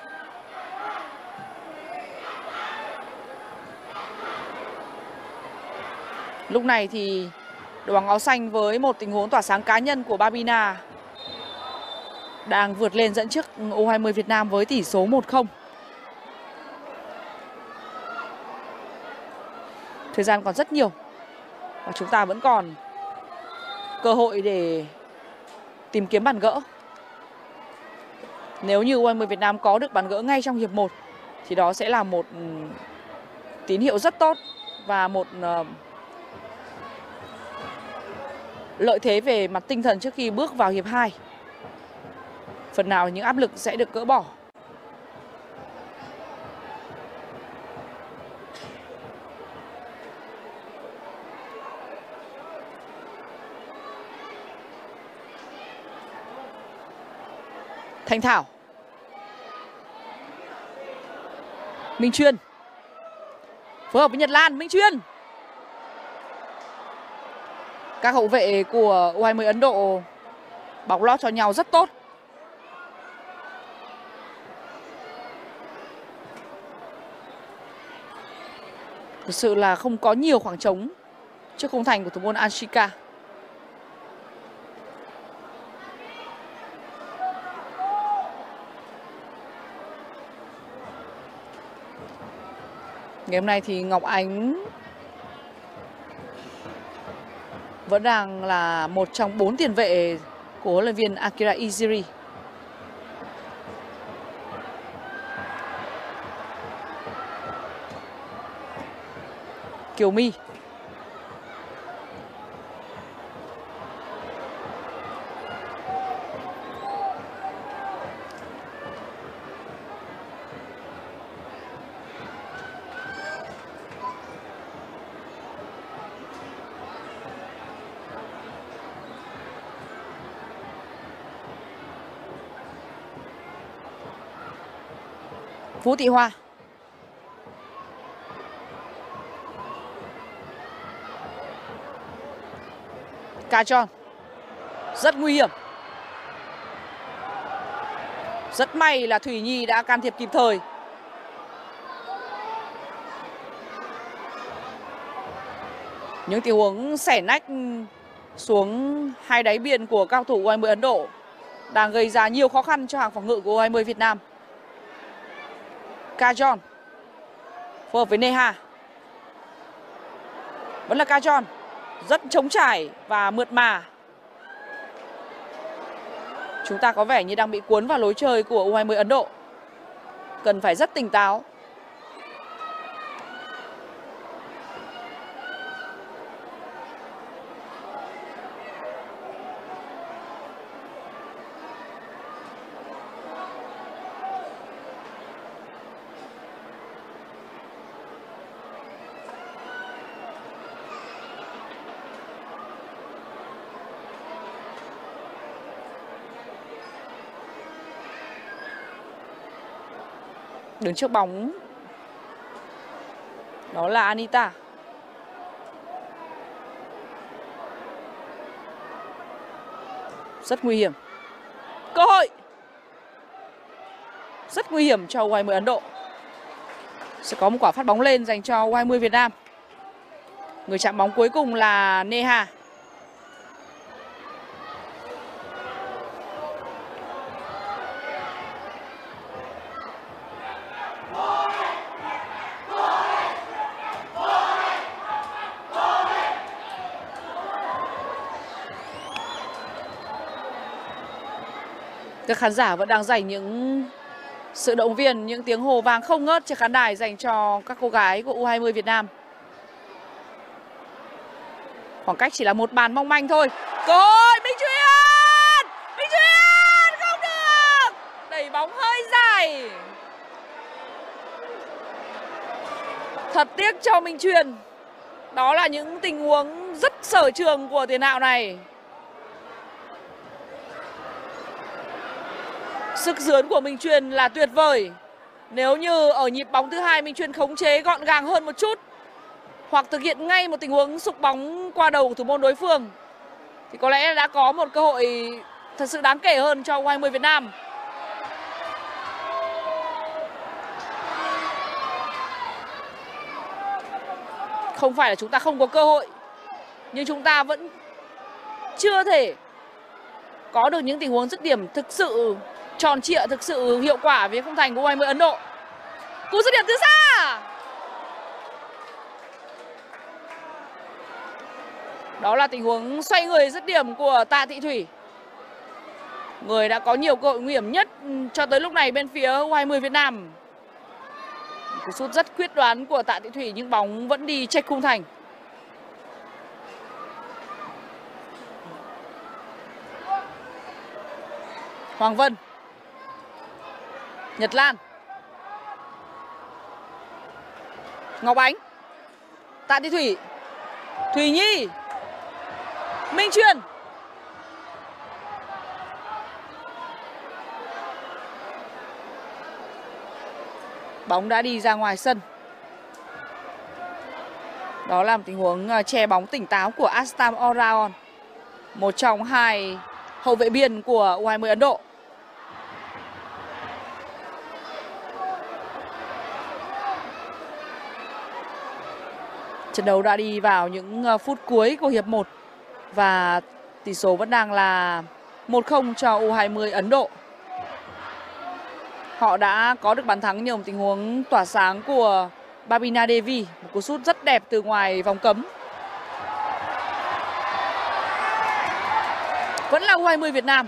Lúc này thì đội bóng áo xanh với một tình huống tỏa sáng cá nhân của Babina đang vượt lên dẫn trước U20 Việt Nam với tỷ số 1-0. Thời gian còn rất nhiều và chúng ta vẫn còn cơ hội để tìm kiếm bàn gỡ. Nếu như U20 Việt Nam có được bàn gỡ ngay trong hiệp 1 thì đó sẽ là một tín hiệu rất tốt và một lợi thế về mặt tinh thần trước khi bước vào hiệp 2. Phần nào những áp lực sẽ được gỡ bỏ. Thanh Thảo, Minh Chuyên phối hợp với Nhật Lan. Minh Chuyên, các hậu vệ của U20 Ấn Độ bóng lót cho nhau rất tốt. Thực sự là không có nhiều khoảng trống trước khung thành của thủ môn Anshika. Ngày hôm nay thì Ngọc Ánh vẫn đang là một trong 4 tiền vệ của huấn luyện viên Akira Iziri. Kiều My, Vũ Thị Hoa, Kajol, rất nguy hiểm. Rất may là Thủy Nhi đã can thiệp kịp thời. Những tình huống xẻ nách xuống hai đáy biên của cao thủ U20 Ấn Độ đang gây ra nhiều khó khăn cho hàng phòng ngự của U20 Việt Nam. Kajol phối hợp với Neha. Vẫn là Kajol, rất trống trải và mượt mà. Chúng ta có vẻ như đang bị cuốn vào lối chơi của U20 Ấn Độ. Cần phải rất tỉnh táo. Đứng trước bóng đó là Anita. Rất nguy hiểm. Cơ hội rất nguy hiểm cho U20 Ấn Độ. Sẽ có một quả phát bóng lên dành cho U20 Việt Nam. Người chạm bóng cuối cùng là Neha. Các khán giả vẫn đang dành những sự động viên, những tiếng hô vang không ngớt trên khán đài dành cho các cô gái của U20 Việt Nam. Khoảng cách chỉ là một bàn mong manh thôi. Cơ hội Minh Chuyên! Minh Chuyên! Không được! Đẩy bóng hơi dài. Thật tiếc cho Minh Chuyên. Đó là những tình huống rất sở trường của tiền đạo này. Sức dướn của Minh Chuyên là tuyệt vời. Nếu như ở nhịp bóng thứ hai Minh Chuyên khống chế gọn gàng hơn một chút, hoặc thực hiện ngay một tình huống sục bóng qua đầu của thủ môn đối phương, thì có lẽ đã có một cơ hội thật sự đáng kể hơn cho U20 Việt Nam. Không phải là chúng ta không có cơ hội, nhưng chúng ta vẫn chưa thể có được những tình huống dứt điểm thực sự tròn trịa, thực sự hiệu quả với khung thành của U20 Ấn Độ. Cú dứt điểm từ xa. Đó là tình huống xoay người dứt điểm của Tạ Thị Thủy, người đã có nhiều cơ hội nguy hiểm nhất cho tới lúc này bên phía U20 Việt Nam. Cú sút rất quyết đoán của Tạ Thị Thủy nhưng bóng vẫn đi chệch khung thành. Hoàng Vân, Nhật Lan, Ngọc Ánh, Tạ Thị Thủy, Thùy Nhi, Minh Chuyên. Bóng đã đi ra ngoài sân. Đó là một tình huống che bóng tỉnh táo của Astam Oraon, một trong hai hậu vệ biên của U20 Ấn Độ. Trận đấu đã đi vào những phút cuối của hiệp 1 và tỷ số vẫn đang là 1-0 cho U20 Ấn Độ. Họ đã có được bàn thắng nhờ một tình huống tỏa sáng của Babina Devi, một cú sút rất đẹp từ ngoài vòng cấm. Vẫn là U20 Việt Nam.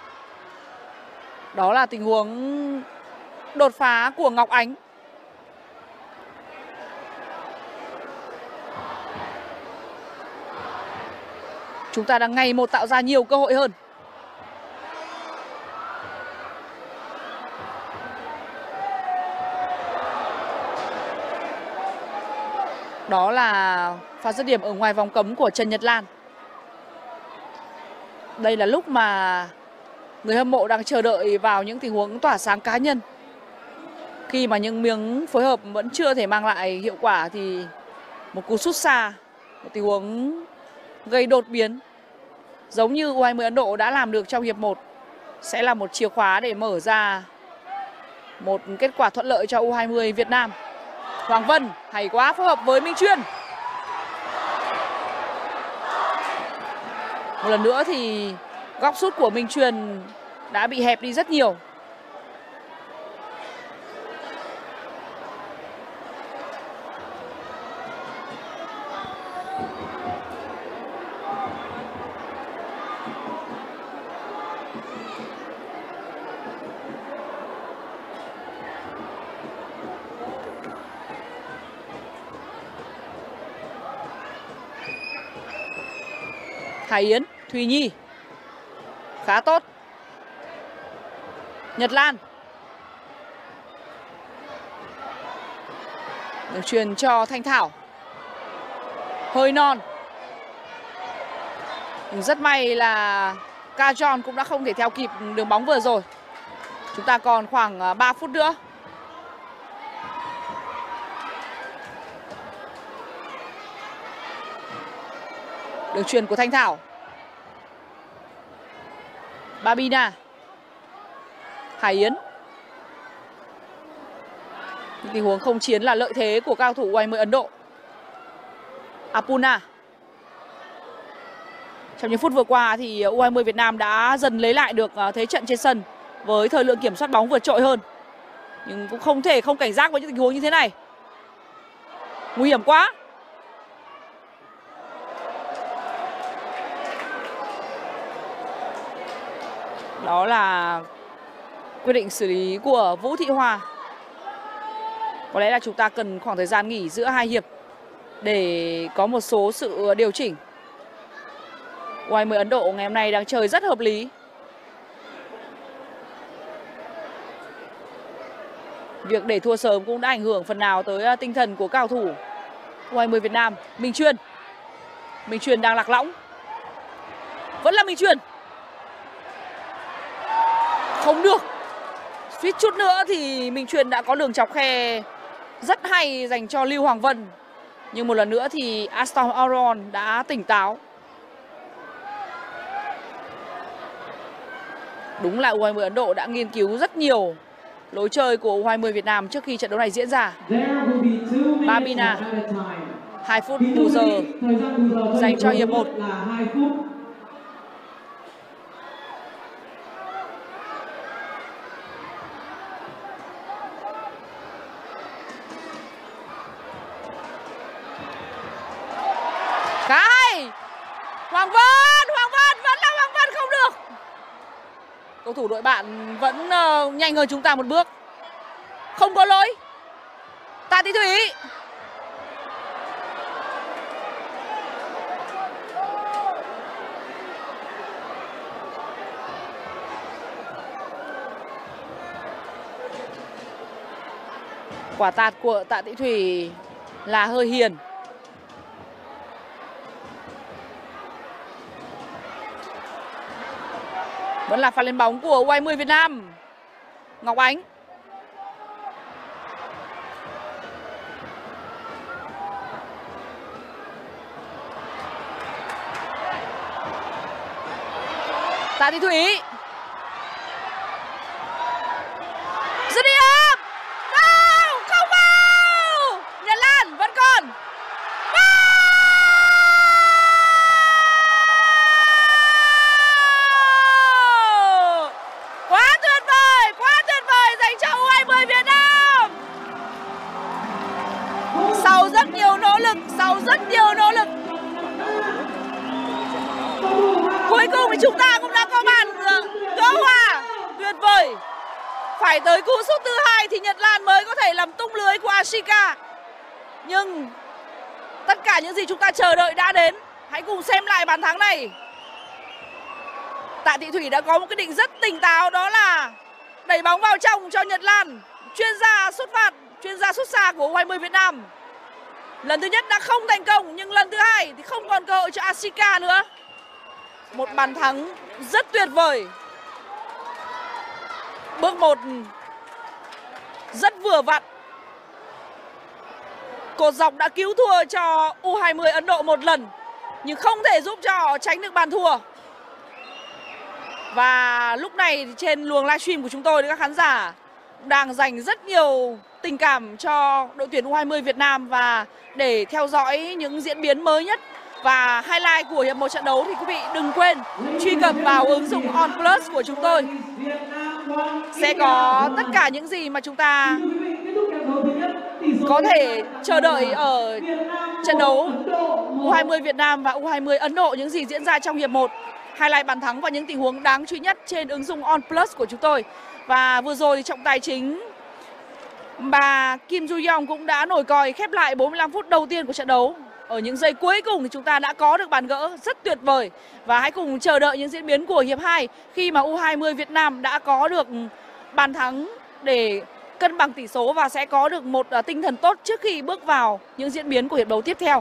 Đó là tình huống đột phá của Ngọc Ánh. Chúng ta đang ngày một tạo ra nhiều cơ hội hơn. Đó là pha dứt điểm ở ngoài vòng cấm của Trần Nhật Lan. Đây là lúc mà người hâm mộ đang chờ đợi vào những tình huống tỏa sáng cá nhân. Khi mà những miếng phối hợp vẫn chưa thể mang lại hiệu quả thì một cú sút xa, một tình huống gây đột biến giống như U20 Ấn Độ đã làm được trong hiệp 1 sẽ là một chìa khóa để mở ra một kết quả thuận lợi cho U20 Việt Nam. Hoàng Vân hay quá, phối hợp với Minh Chuyên. Một lần nữa thì góc sút của Minh Chuyên đã bị hẹp đi rất nhiều. Hải Yến, Thùy Nhi khá tốt. Nhật Lan được truyền cho Thanh Thảo, hơi non. Nhưng rất may là Kajon cũng đã không thể theo kịp đường bóng vừa rồi. Chúng ta còn khoảng 3 phút nữa. Đường truyền của Thanh Thảo, Babina, Hải Yến. Những tình huống không chiến là lợi thế của cao thủ U20 Ấn Độ. Apuna. Trong những phút vừa qua thì U20 Việt Nam đã dần lấy lại được thế trận trên sân với thời lượng kiểm soát bóng vượt trội hơn. Nhưng cũng không thể không cảnh giác với những tình huống như thế này. Nguy hiểm quá. Đó là quyết định xử lý của Vũ Thị Hòa. Có lẽ là chúng ta cần khoảng thời gian nghỉ giữa hai hiệp để có một số sự điều chỉnh. U20 Ấn Độ ngày hôm nay đang chơi rất hợp lý. Việc để thua sớm cũng đã ảnh hưởng phần nào tới tinh thần của cao thủ U20 Việt Nam. Minh Truyền đang lạc lõng. Vẫn là Minh Truyền. Không được. Suýt chút nữa thì Minh Truyền đã có đường chọc khe rất hay dành cho Lưu Hoàng Vân. Nhưng một lần nữa thì Aston Aron đã tỉnh táo. Đúng là U20 Ấn Độ đã nghiên cứu rất nhiều lối chơi của U20 Việt Nam trước khi trận đấu này diễn ra. Babina, 2 phút bù giờ dành cho hiệp 1. Cái Hoàng Vân vẫn là Hoàng Vân, không được. Cầu thủ đội bạn vẫn nhanh hơn chúng ta một bước. Không có lỗi. Tạ Thị Thủy. Quả tạt của Tạ Thị Thủy là hơi hiền. Vẫn là pha lên bóng của U20 Việt Nam. Ngọc Ánh. Tạ Thị Thủy. Dứt điểm. Không vào. Nhật Lan vẫn còn. Quá tuyệt vời dành cho U20 Việt Nam. Sau rất nhiều nỗ lực, cuối cùng thì chúng ta cũng đã có bàn gỡ hòa. Tuyệt vời. Phải tới cú sút thứ 2 thì Nhật Lan mới có thể làm tung lưới của Ashika. Nhưng tất cả những gì chúng ta chờ đợi đã đến. Hãy cùng xem lại bàn thắng này. Tạ Thị Thủy đã có một quyết định rất tỉnh táo, đó là đẩy bóng vào trong cho Nhật Lan. Chuyên gia sút phạt, chuyên gia sút xa của U20 Việt Nam. Lần thứ nhất đã không thành công, nhưng lần thứ hai thì không còn cơ hội cho Ashika nữa. Một bàn thắng rất tuyệt vời. Bước 1 rất vừa vặn. Cột dọc đã cứu thua cho U20 Ấn Độ một lần, nhưng không thể giúp cho họ tránh được bàn thua. Và lúc này thì trên luồng livestream của chúng tôi thì các khán giả đang dành rất nhiều tình cảm cho đội tuyển U20 Việt Nam. Và để theo dõi những diễn biến mới nhất và highlight của hiệp 1 trận đấu thì quý vị đừng quên truy cập vào ứng dụng On Plus của chúng tôi. Sẽ có tất cả những gì mà chúng ta có thể chờ đợi ở trận đấu U20 Việt Nam và U20 Ấn Độ, những gì diễn ra trong hiệp 1, highlight bàn thắng và những tình huống đáng chú ý nhất trên ứng dụng On Plus của chúng tôi. Và vừa rồi thì trọng tài chính bà Kim Ju Yong cũng đã nổi còi khép lại 45 phút đầu tiên của trận đấu. Ở những giây cuối cùng thì chúng ta đã có được bàn gỡ rất tuyệt vời. Và hãy cùng chờ đợi những diễn biến của hiệp 2 khi mà U20 Việt Nam đã có được bàn thắng để cân bằng tỷ số và sẽ có được một tinh thần tốt trước khi bước vào những diễn biến của hiệp đấu tiếp theo.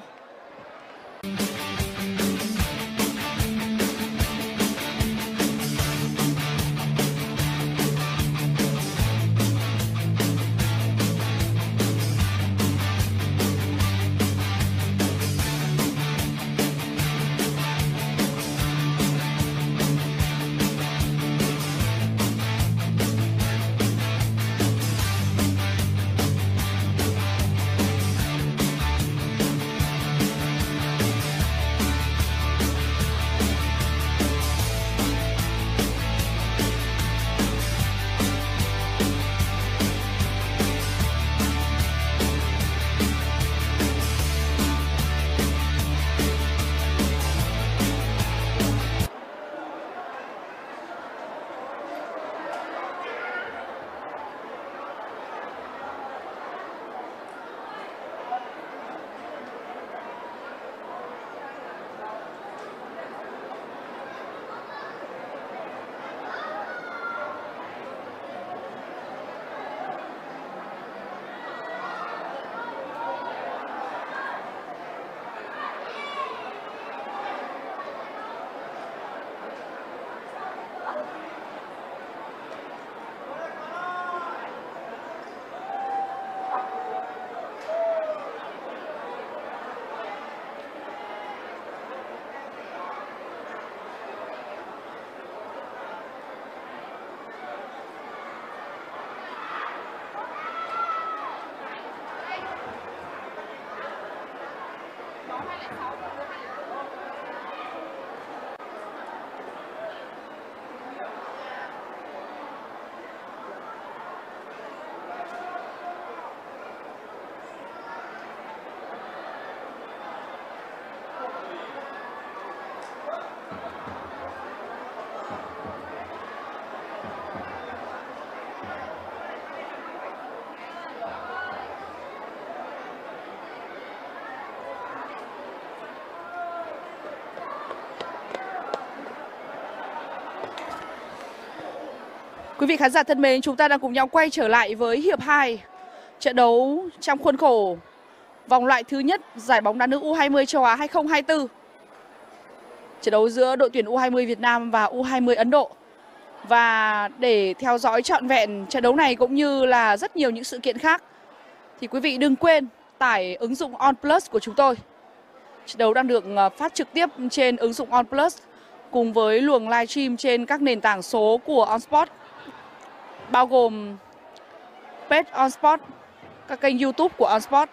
Quý vị khán giả thân mến, chúng ta đang cùng nhau quay trở lại với hiệp 2 trận đấu trong khuôn khổ vòng loại thứ nhất giải bóng đá nữ U20 châu Á 2024. Trận đấu giữa đội tuyển U20 Việt Nam và U20 Ấn Độ. Và để theo dõi trọn vẹn trận đấu này cũng như là rất nhiều những sự kiện khác thì quý vị đừng quên tải ứng dụng On Plus của chúng tôi. Trận đấu đang được phát trực tiếp trên ứng dụng On Plus cùng với luồng livestream trên các nền tảng số của On Sport, bao gồm page On Sport, các kênh YouTube của On Sport.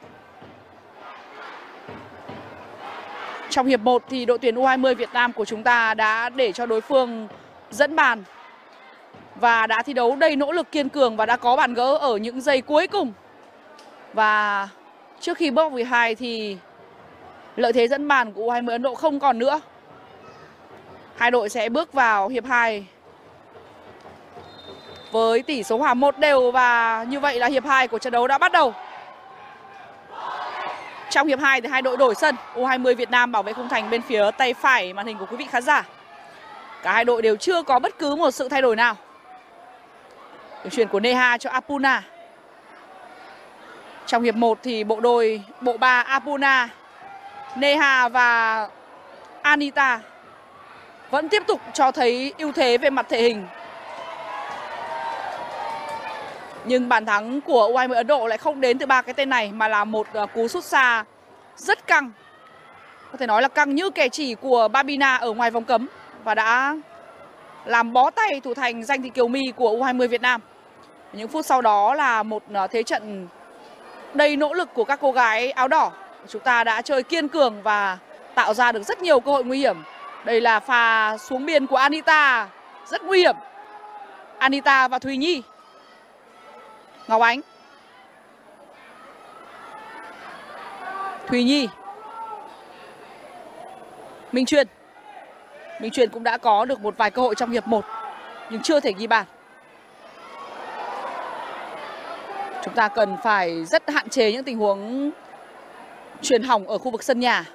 Trong hiệp 1 thì đội tuyển U20 Việt Nam của chúng ta đã để cho đối phương dẫn bàn và đã thi đấu đầy nỗ lực kiên cường và đã có bàn gỡ ở những giây cuối cùng. Và trước khi bước vào hiệp 2 thì lợi thế dẫn bàn của U20 Ấn Độ không còn nữa. Hai đội sẽ bước vào hiệp 2 với tỷ số hòa 1-1 và như vậy là hiệp 2 của trận đấu đã bắt đầu. Trong hiệp 2 thì hai đội đổi sân. U20 Việt Nam bảo vệ khung thành bên phía tay phải màn hình của quý vị khán giả. Cả hai đội đều chưa có bất cứ một sự thay đổi nào. Đường chuyền của Neha cho Apuna. Trong hiệp 1 thì bộ ba Apuna, Neha và Anita vẫn tiếp tục cho thấy ưu thế về mặt thể hình. Nhưng bàn thắng của U20 Ấn Độ lại không đến từ ba cái tên này mà là một cú sút xa rất căng. Có thể nói là căng như kẻ chỉ của Babina ở ngoài vòng cấm và đã làm bó tay thủ thành Danh Thị Kiều My của U20 Việt Nam. Những phút sau đó là một thế trận đầy nỗ lực của các cô gái áo đỏ. Chúng ta đã chơi kiên cường và tạo ra được rất nhiều cơ hội nguy hiểm. Đây là pha xuống biên của Anita, rất nguy hiểm. Anita và Thùy Nhi. Ngọc Ánh, Thùy Nhi, Minh Truyền cũng đã có được một vài cơ hội trong hiệp 1 nhưng chưa thể ghi bàn. Chúng ta cần phải rất hạn chế những tình huống chuyền hỏng ở khu vực sân nhà.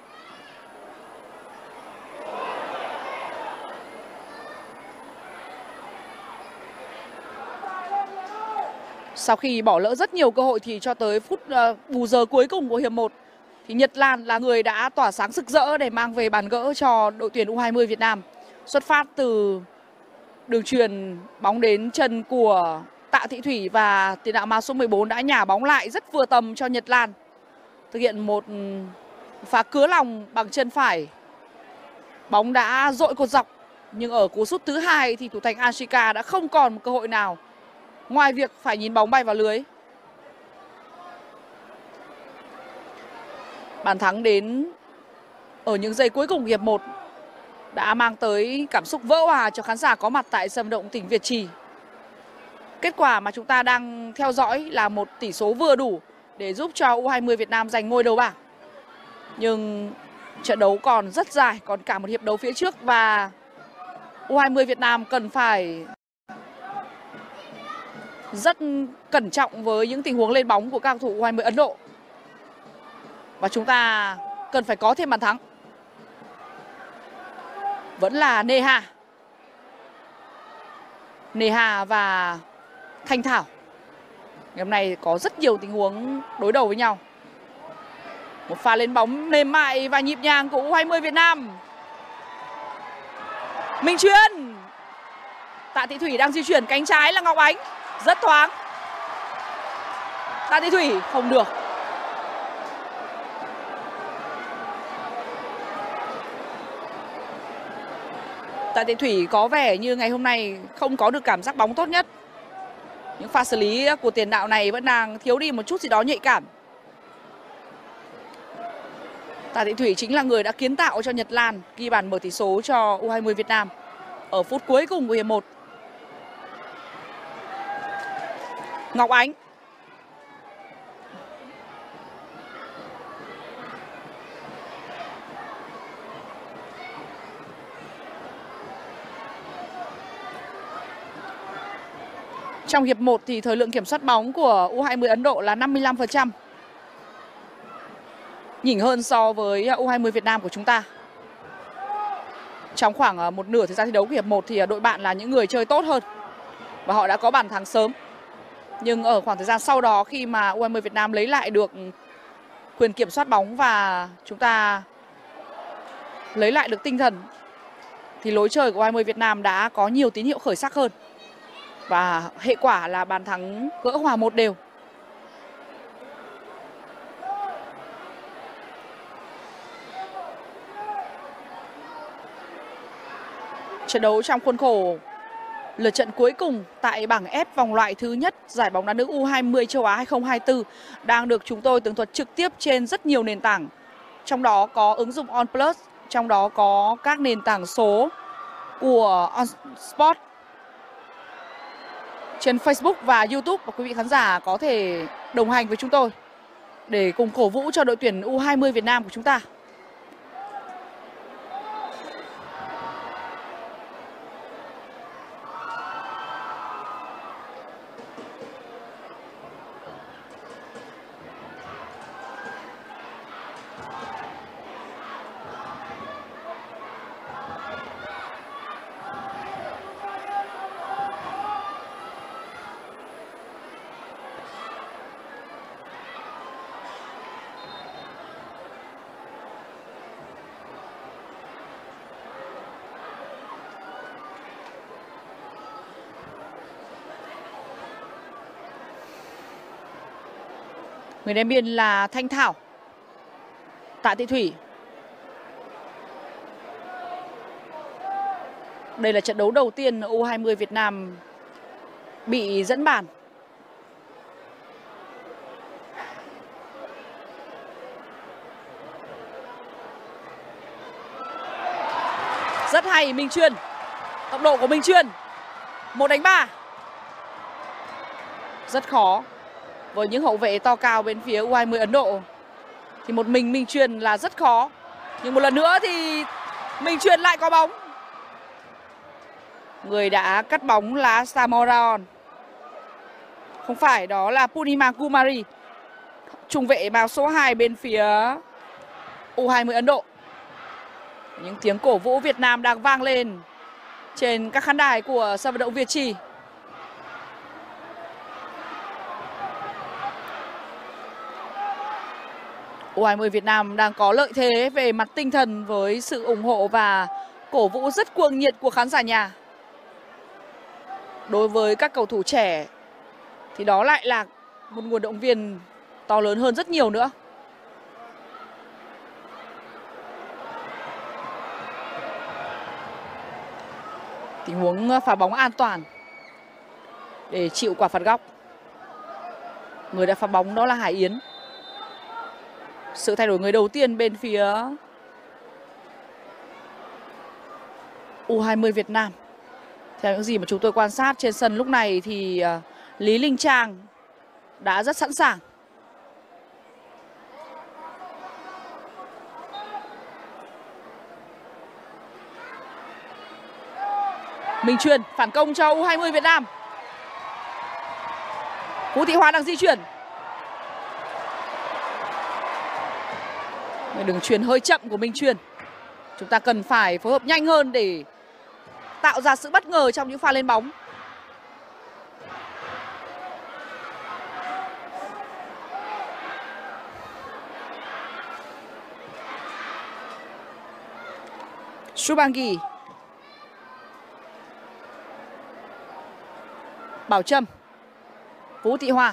Sau khi bỏ lỡ rất nhiều cơ hội thì cho tới phút bù giờ cuối cùng của hiệp 1 thì Nhật Lan là người đã tỏa sáng rực rỡ để mang về bàn gỡ cho đội tuyển U20 Việt Nam. Xuất phát từ đường chuyền bóng đến chân của Tạ Thị Thủy và tiền đạo áo số 14 đã nhả bóng lại rất vừa tầm cho Nhật Lan. Thực hiện một pha cứa lòng bằng chân phải. Bóng đã dội cột dọc nhưng ở cú sút thứ hai thì thủ thành Ashika đã không còn một cơ hội nào ngoài việc phải nhìn bóng bay vào lưới. Bàn thắng đến ở những giây cuối cùng hiệp 1 đã mang tới cảm xúc vỡ hòa cho khán giả có mặt tại sân vận động tỉnh Việt Trì. Kết quả mà chúng ta đang theo dõi là một tỷ số vừa đủ để giúp cho U20 Việt Nam giành ngôi đầu bảng. Nhưng trận đấu còn rất dài, còn cả một hiệp đấu phía trước và U20 Việt Nam cần phải rất cẩn trọng với những tình huống lên bóng của các cầu thủ U20 Ấn Độ. Và chúng ta cần phải có thêm bàn thắng. Vẫn là Neha và Thanh Thảo. Ngày hôm nay có rất nhiều tình huống đối đầu với nhau. Một pha lên bóng mềm mại và nhịp nhàng của U20 Việt Nam. Minh Truyền. Tạ Thị Thủy đang di chuyển cánh trái là Ngọc Ánh. Rất thoáng. Tạ Thị Thủy không được. Tạ Thị Thủy có vẻ như ngày hôm nay không có được cảm giác bóng tốt nhất. Những pha xử lý của tiền đạo này vẫn đang thiếu đi một chút gì đó nhạy cảm. Tạ Thị Thủy chính là người đã kiến tạo cho Nhật Lan ghi bàn mở tỷ số cho U20 Việt Nam ở phút cuối cùng của hiệp 1. Ngọc Ánh. Trong hiệp 1 thì thời lượng kiểm soát bóng của U20 Ấn Độ là 55%. Nhỉnh hơn so với U20 Việt Nam của chúng ta. Trong khoảng một nửa thời gian thi đấu của hiệp 1 thì đội bạn là những người chơi tốt hơn và họ đã có bàn thắng sớm. Nhưng ở khoảng thời gian sau đó, khi mà U20 Việt Nam lấy lại được quyền kiểm soát bóng và chúng ta lấy lại được tinh thần, thì lối chơi của U20 Việt Nam đã có nhiều tín hiệu khởi sắc hơn. Và hệ quả là bàn thắng gỡ hòa 1-1. Trận đấu trong khuôn khổ lượt trận cuối cùng tại bảng F vòng loại thứ nhất giải bóng đá nữ U20 châu Á 2024 đang được chúng tôi tường thuật trực tiếp trên rất nhiều nền tảng. Trong đó có ứng dụng On Plus, trong đó có các nền tảng số của On Sport, trên Facebook và YouTube, và quý vị khán giả có thể đồng hành với chúng tôi để cùng cổ vũ cho đội tuyển U20 Việt Nam của chúng ta. Người ném biên là Thanh Thảo. Tạ Thị Thủy. Đây là trận đấu đầu tiên U20 Việt Nam bị dẫn bàn. Rất hay Minh Chuyên. Tốc độ của Minh Chuyên. 1-3. Rất khó. Với những hậu vệ to cao bên phía U20 Ấn Độ thì một mình Minh Chuyên là rất khó. Nhưng một lần nữa thì Minh Chuyên lại có bóng. Người đã cắt bóng là Samoraon. Không phải, đó là Purnima Kumari, trung vệ bao số 2 bên phía U20 Ấn Độ. Những tiếng cổ vũ Việt Nam đang vang lên trên các khán đài của sân vận động Việt Trì. U20 Việt Nam đang có lợi thế về mặt tinh thần với sự ủng hộ và cổ vũ rất cuồng nhiệt của khán giả nhà. Đối với các cầu thủ trẻ thì đó lại là một nguồn động viên to lớn hơn rất nhiều nữa. Tình huống phá bóng an toàn để chịu quả phạt góc. Người đã phá bóng đó là Hải Yến. Sự thay đổi người đầu tiên bên phía U20 Việt Nam. Theo những gì mà chúng tôi quan sát trên sân lúc này thì Lý Linh Trang đã rất sẵn sàng. Minh Chuyên phản công cho U20 Việt Nam. Vũ Thị Hoa đang di chuyển. Đường chuyền hơi chậm của Minh Chuyên. Chúng ta cần phải phối hợp nhanh hơn để tạo ra sự bất ngờ trong những pha lên bóng. Subangi. Bảo Trâm. Vũ Thị Hoa.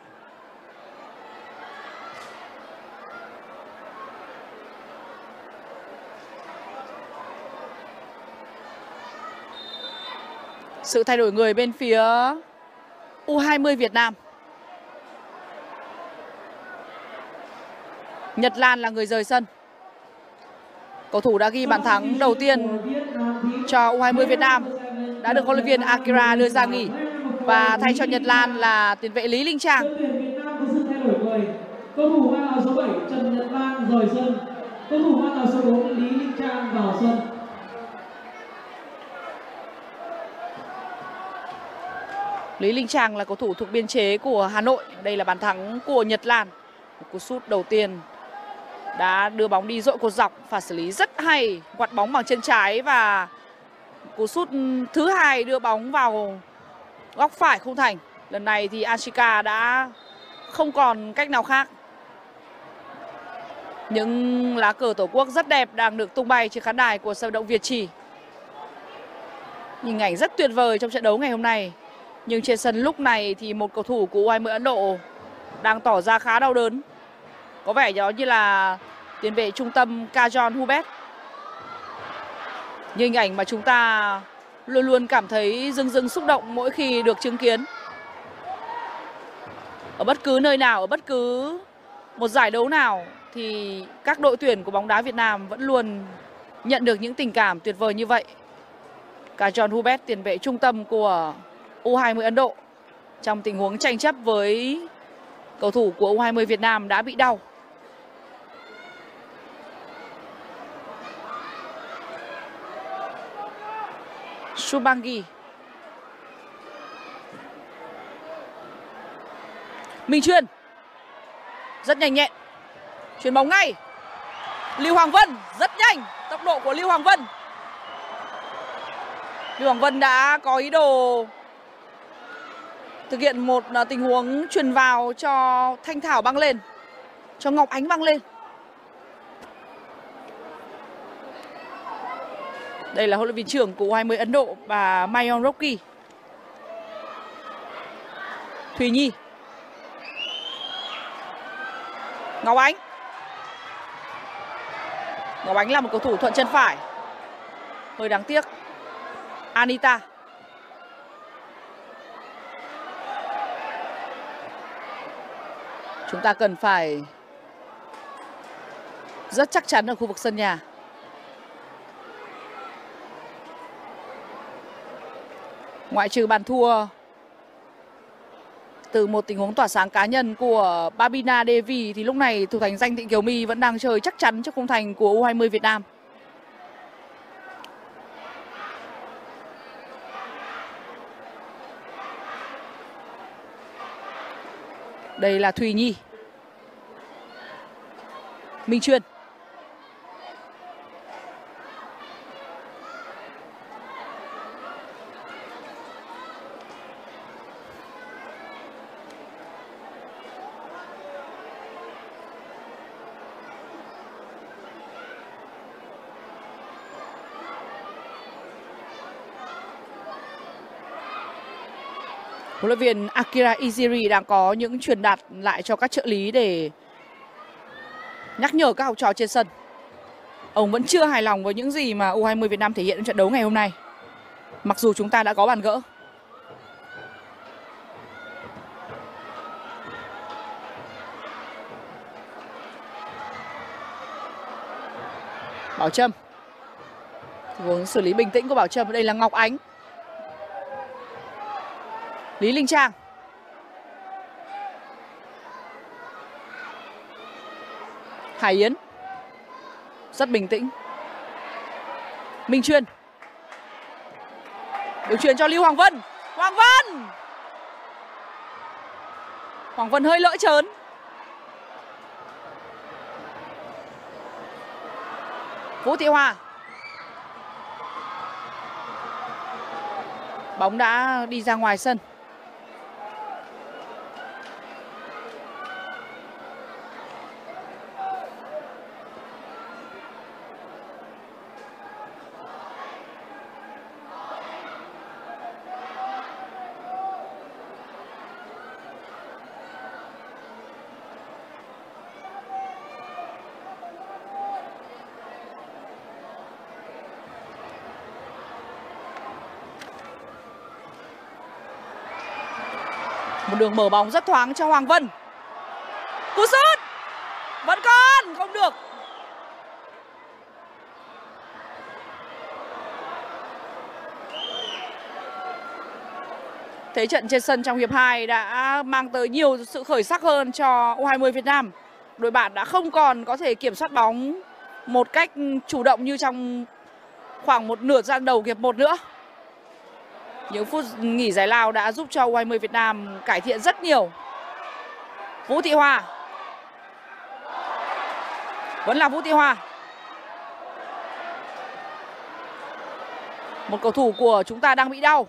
Sự thay đổi người bên phía U20 Việt Nam. Nhật Lan là người rời sân. Cầu thủ đã ghi bàn thắng đầu tiên cho U20 Việt Nam đã được huấn luyện viên Akira đưa ra nghỉ, và thay cho Nhật Lan là tiền vệ Lý Linh Trang. Đội tuyển Việt Nam có sự thay đổi người. Cầu thủ mang áo số 7 Trần Nhật Lan rời sân. Cầu thủ mang áo số 4 Lý Linh Trang vào sân. Lý Linh Trang là cầu thủ thuộc biên chế của Hà Nội. Đây là bàn thắng của Nhật Lan. Một cú sút đầu tiên đã đưa bóng đi dội cột dọc, pha xử lý rất hay, quặt bóng bằng chân trái, và cú sút thứ hai đưa bóng vào góc phải khung thành. Lần này thì Ashika đã không còn cách nào khác. Những lá cờ Tổ quốc rất đẹp đang được tung bay trên khán đài của sân vận động Việt Trì. Hình ảnh rất tuyệt vời trong trận đấu ngày hôm nay. Nhưng trên sân lúc này thì một cầu thủ của U20 Ấn Độ đang tỏ ra khá đau đớn. Có vẻ đó như là tiền vệ trung tâm Kajon Hubert. Như hình ảnh mà chúng ta luôn luôn cảm thấy rưng rưng xúc động mỗi khi được chứng kiến. Ở bất cứ nơi nào, ở bất cứ một giải đấu nào thì các đội tuyển của bóng đá Việt Nam vẫn luôn nhận được những tình cảm tuyệt vời như vậy. Kajon Hubert, tiền vệ trung tâm của U20 Ấn Độ, trong tình huống tranh chấp với cầu thủ của U20 Việt Nam đã bị đau. Subangi, Minh Chuyên rất nhanh nhẹn, chuyền bóng ngay. Lưu Hoàng Vân rất nhanh, tốc độ của Lưu Hoàng Vân. Lưu Hoàng Vân đã có ý đồ thực hiện một tình huống chuyền vào cho Thanh Thảo băng lên, cho Ngọc Ánh băng lên. Đây là huấn luyện viên trưởng của U20 Ấn Độ, bà Mayon Rocky. Thùy Nhi, Ngọc Ánh. Ngọc Ánh là một cầu thủ thuận chân phải, hơi đáng tiếc. Anita, chúng ta cần phải rất chắc chắn ở khu vực sân nhà. Ngoại trừ bàn thua từ một tình huống tỏa sáng cá nhân của Babina Devi thì lúc này thủ thành Danh Thị Kiều My vẫn đang chơi chắc chắn trước khung thành của U20 Việt Nam. Đây là Thùy Nhi, Minh Chuyên, huấn luyện viên Akira Iziri đang có những truyền đạt lại cho các trợ lý để nhắc nhở các học trò trên sân. Ông vẫn chưa hài lòng với những gì mà U20 Việt Nam thể hiện trong trận đấu ngày hôm nay, mặc dù chúng ta đã có bàn gỡ. Bảo Trâm, tình huống xử lý bình tĩnh của Bảo Trâm. Đây là Ngọc Ánh, Lý Linh Trang, Hải Yến rất bình tĩnh. Minh Chuyên, điều chuyền cho Lưu Hoàng Vân. Hoàng Vân hơi lỡ chớn. Vũ Thị Hòa, bóng đã đi ra ngoài sân. Một đường mở bóng rất thoáng cho Hoàng Vân. Cú sút vẫn còn không được. Thế trận trên sân trong hiệp 2 đã mang tới nhiều sự khởi sắc hơn cho U20 Việt Nam. Đội bạn đã không còn có thể kiểm soát bóng một cách chủ động như trong khoảng một nửa giang đầu hiệp 1 nữa. Những phút nghỉ giải lao đã giúp cho U20 Việt Nam cải thiện rất nhiều. Vũ Thị Hòa. Vẫn là Vũ Thị Hòa. Một cầu thủ của chúng ta đang bị đau.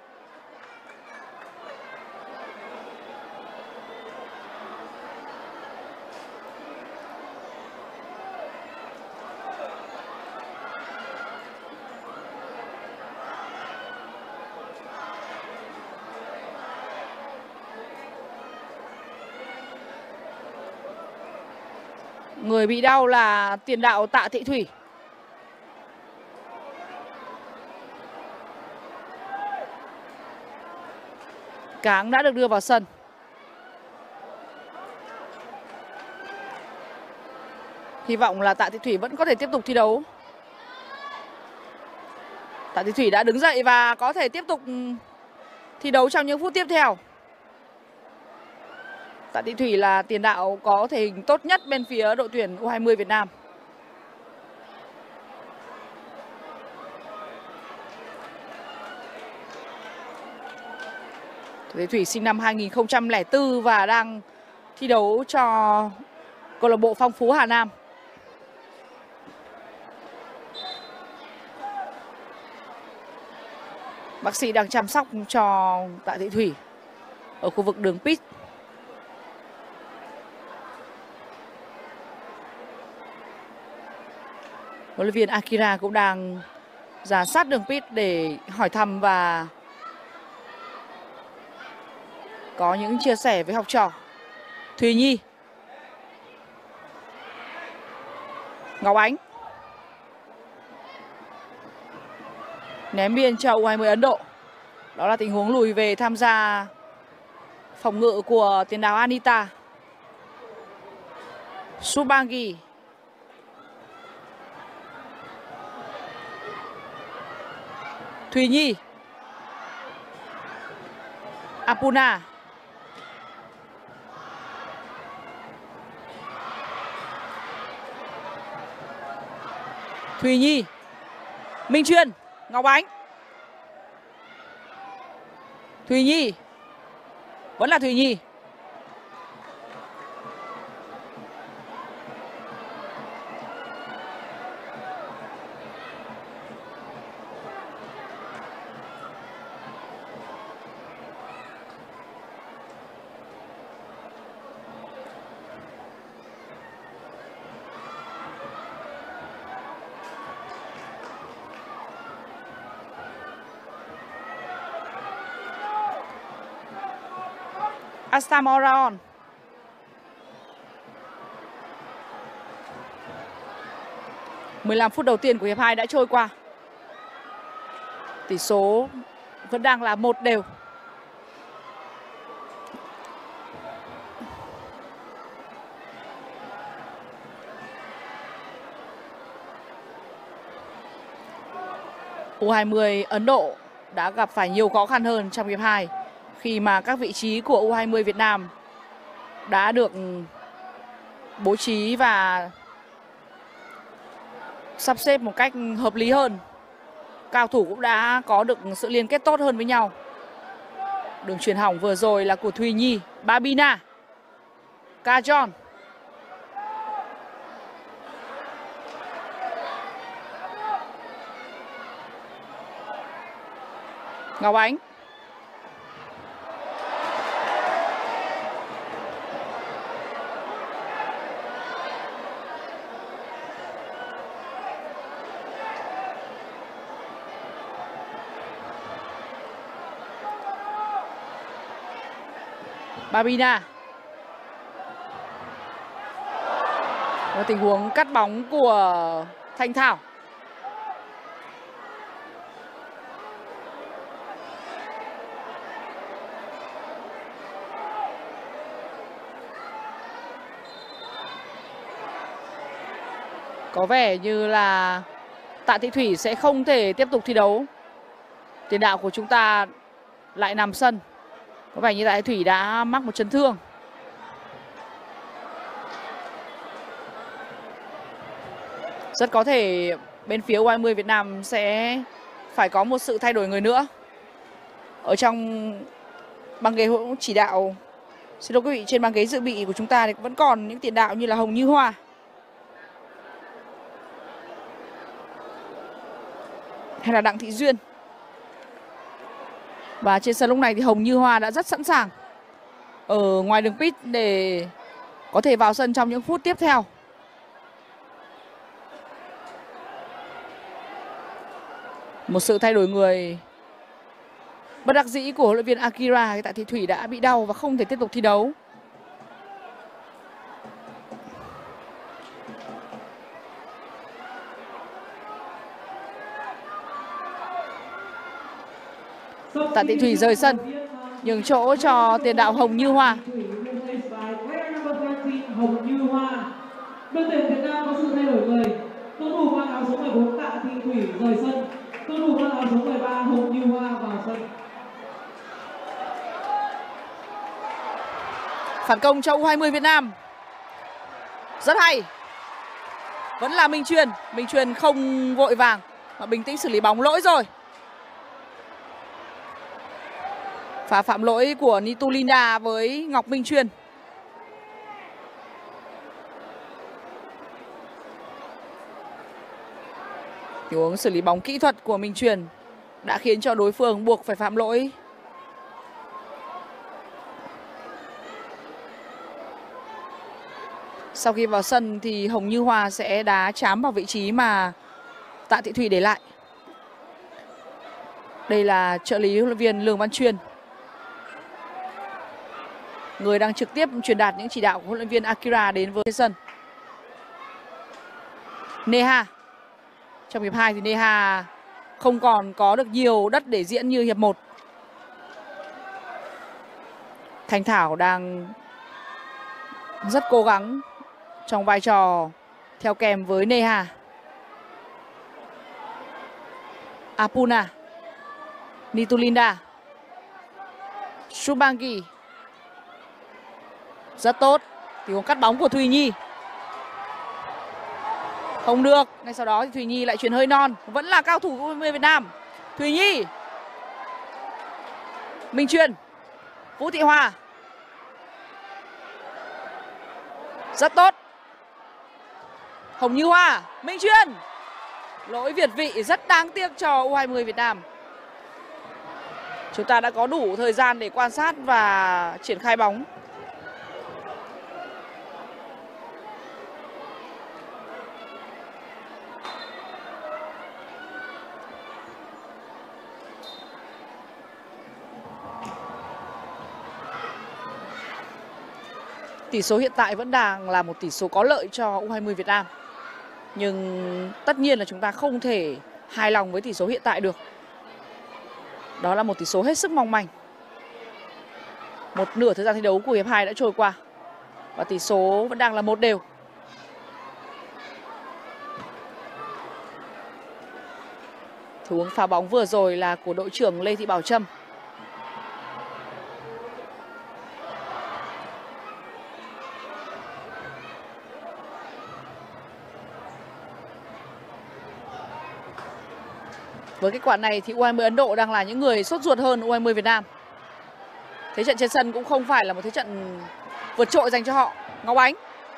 Người bị đau là tiền đạo Tạ Thị Thủy. Cáng đã được đưa vào sân. Hy vọng là Tạ Thị Thủy vẫn có thể tiếp tục thi đấu. Tạ Thị Thủy đã đứng dậy và có thể tiếp tục thi đấu trong những phút tiếp theo. Tạ Thị Thủy là tiền đạo có thể hình tốt nhất bên phía đội tuyển U20 Việt Nam. Tạ Thị Thủy sinh năm 2004 và đang thi đấu cho câu lạc bộ Phong Phú Hà Nam. Bác sĩ đang chăm sóc cho Tạ Thị Thủy ở khu vực đường pit. Huấn luyện viên Akira cũng đang rà sát đường pit để hỏi thăm và có những chia sẻ với học trò. Thùy Nhi. Ngọc Ánh. Ném biên cho U20 Ấn Độ. Đó là tình huống lùi về tham gia phòng ngự của tiền đạo Anita. Subangi. Thùy Nhi. Apuna. Thùy Nhi. Minh Chuyên. Ngọc Ánh. Thùy Nhi. Vẫn là Thùy Nhi. Astam Oraon. Phút đầu tiên của hiệp 2 đã trôi qua. Tỷ số vẫn đang là 1-1. U20 Ấn Độ đã gặp phải nhiều khó khăn hơn trong hiệp 2 khi mà các vị trí của U20 Việt Nam đã được bố trí và sắp xếp một cách hợp lý hơn. Cao thủ cũng đã có được sự liên kết tốt hơn với nhau. Đường chuyền hỏng vừa rồi là của Thùy Nhi. Babina. Kajon. Ngọc Ánh. Babina. Một tình huống cắt bóng của Thanh Thảo. Có vẻ như là Tạ Thị Thủy sẽ không thể tiếp tục thi đấu. Tiền đạo của chúng ta lại nằm sân. Có vẻ như Tạ Thị Thủy đã mắc một chấn thương. Rất có thể bên phía U20 Việt Nam sẽ phải có một sự thay đổi người nữa. Ở trong băng ghế chỉ đạo, xin lỗi quý vị, trên băng ghế dự bị của chúng ta thì vẫn còn những tiền đạo như là Hồng Như Hoa, hay là Đặng Thị Duyên. Và trên sân lúc này thì Hồng Như Hoa đã rất sẵn sàng ở ngoài đường pit để có thể vào sân trong những phút tiếp theo. Một sự thay đổi người bất đắc dĩ của huấn luyện viên Akira. Tạ Thị Thủy đã bị đau và không thể tiếp tục thi đấu. Tạ Thị Thủy rời sân, nhường chỗ cho tiền đạo Hồng Như Hoa. Hồng Như Hoa. Đội tuyển Việt Nam có sự thay đổi người. Cầu thủ mang áo số 14 Tạ Thị Thủy rời sân. Cầu thủ mang áo số 13 Hồng Như Hoa vào sân. Phản công cho U20 Việt Nam. Rất hay. Vẫn là Minh Truyền. Minh Truyền không vội vàng mà bình tĩnh xử lý bóng. Lỗi rồi. Pha phạm lỗi của Nitulinda với Ngọc Minh Truyền. Tình huống xử lý bóng kỹ thuật của Minh Truyền đã khiến cho đối phương buộc phải phạm lỗi. Sau khi vào sân thì Hồng Như Hoa sẽ đá chám vào vị trí mà Tạ Thị Thủy để lại. Đây là trợ lý huấn luyện viên Lương Văn Chuyên, người đang trực tiếp truyền đạt những chỉ đạo của huấn luyện viên Akira đến với sân. Neha. Trong hiệp 2 thì Neha không còn có được nhiều đất để diễn như hiệp 1. Thanh Thảo đang rất cố gắng trong vai trò theo kèm với Neha. Apuna, Nitulinda, Subangi. Rất tốt. Tình huống cắt bóng của Thùy Nhi. Không được. Ngay sau đó thì Thùy Nhi lại chuyền hơi non. Vẫn là cao thủ của U20 Việt Nam. Thùy Nhi. Minh Truyền. Vũ Thị Hòa. Rất tốt. Hồng Như Hoa. Minh Truyền. Lỗi việt vị rất đáng tiếc cho U20 Việt Nam. Chúng ta đã có đủ thời gian để quan sát và triển khai bóng. Tỷ số hiện tại vẫn đang là một tỷ số có lợi cho U20 Việt Nam. Nhưng tất nhiên là chúng ta không thể hài lòng với tỷ số hiện tại được. Đó là một tỷ số hết sức mong manh. Một nửa thời gian thi đấu của hiệp 2 đã trôi qua và tỷ số vẫn đang là 1-1. Tình huống phá bóng vừa rồi là của đội trưởng Lê Thị Bảo Trâm. Với kết quả này thì U20 Ấn Độ đang là những người sốt ruột hơn U20 Việt Nam. Thế trận trên sân cũng không phải là một thế trận vượt trội dành cho họ. Ngọc Ánh.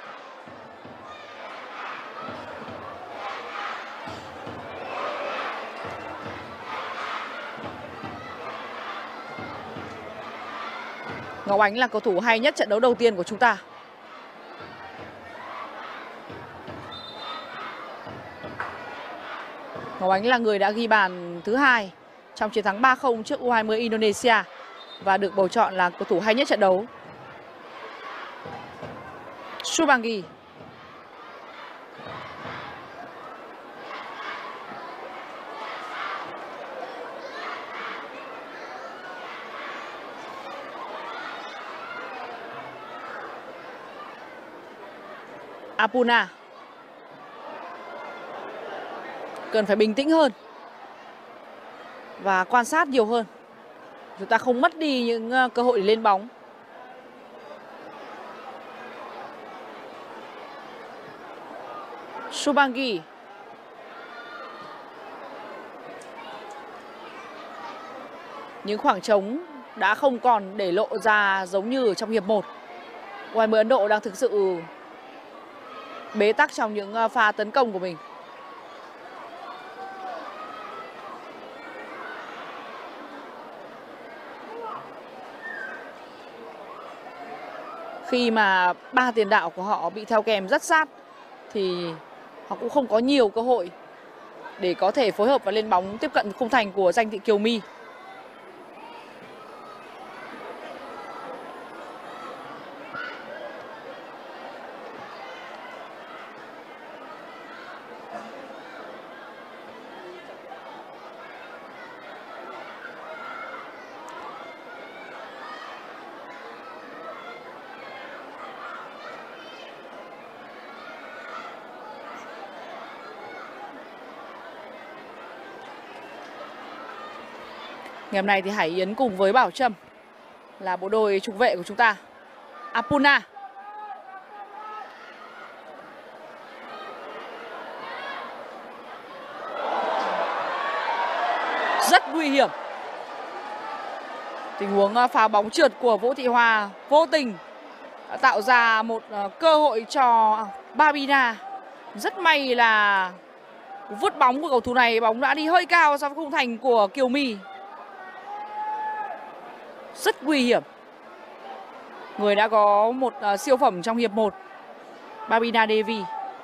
Ngọc Ánh là cầu thủ hay nhất trận đấu đầu tiên của chúng ta. Ngọc Ánh là người đã ghi bàn thứ 2 trong chiến thắng 3-0 trước U20 Indonesia và được bầu chọn là cầu thủ hay nhất trận đấu. Subangi. Apuna. Cần phải bình tĩnh hơn và quan sát nhiều hơn. Chúng ta không mất đi những cơ hội để lên bóng. Subangi. Những khoảng trống đã không còn để lộ ra giống như ở trong hiệp 1. U20 Ấn Độ đang thực sự bế tắc trong những pha tấn công của mình. Khi mà 3 tiền đạo của họ bị theo kèm rất sát thì họ cũng không có nhiều cơ hội để có thể phối hợp và lên bóng tiếp cận khung thành của Danh Thị Kiều My. Ngày hôm nay thì Hải Yến cùng với Bảo Trâm là bộ đôi trung vệ của chúng ta. Apuna. Rất nguy hiểm. Tình huống phá bóng trượt của Vũ Thị Hòa vô tình đã tạo ra một cơ hội cho Babina. Rất may là vứt bóng của cầu thủ này, bóng đã đi hơi cao so với khung thành của Kiều My. Rất nguy hiểm. Người đã có một siêu phẩm trong hiệp 1, Babina Devi.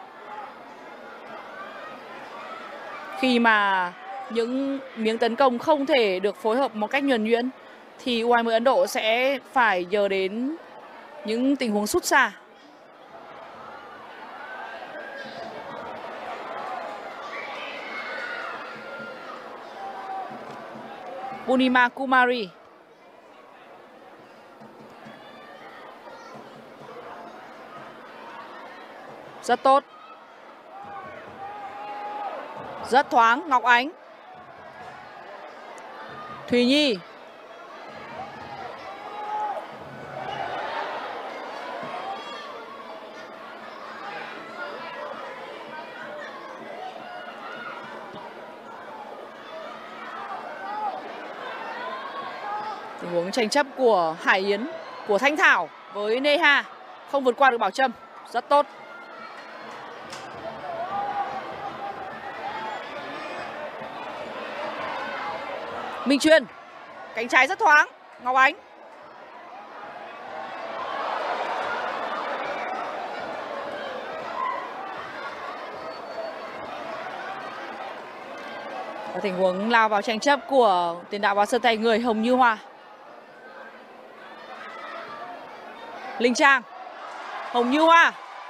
Khi mà những miếng tấn công không thể được phối hợp một cách nhuần nhuyễn thì U20 Ấn Độ sẽ phải nhờ đến những tình huống sút xa. Punima Kumari. Rất tốt. Rất thoáng. Ngọc Ánh. Thùy Nhi. Tình huống tranh chấp của Hải Yến, của Thanh Thảo với Neha, không vượt qua được Bảo Trâm. Rất tốt. Minh Truyền. Cánh trái rất thoáng. Ngọc Ánh. Có tình huống lao vào tranh chấp của tiền đạo vào sân tay người Hồng Như Hoa. Linh Trang. Hồng Như Hoa.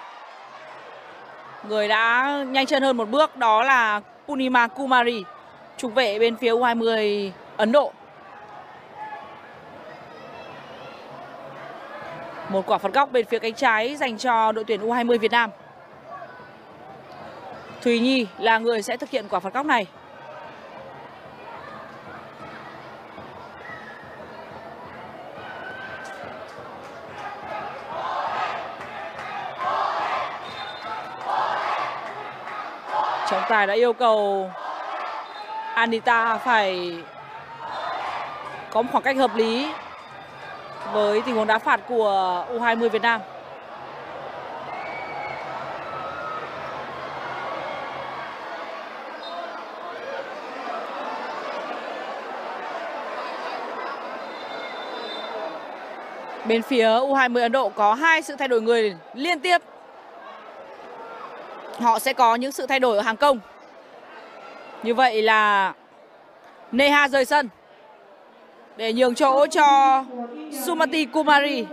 Người đã nhanh chân hơn một bước đó là Punima Kumari, trung vệ bên phía U20 Ấn Độ. Một quả phạt góc bên phía cánh trái dành cho đội tuyển U20 Việt Nam. Thùy Nhi là người sẽ thực hiện quả phạt góc này. Trọng tài đã yêu cầu Anita phải có một khoảng cách hợp lý với tình huống đá phạt của U20 Việt Nam. Bên phía U20 Ấn Độ có 2 sự thay đổi người liên tiếp. Họ sẽ có những sự thay đổi ở hàng công. Như vậy là Neha rời sân để nhường chỗ cho Sumati Kumari.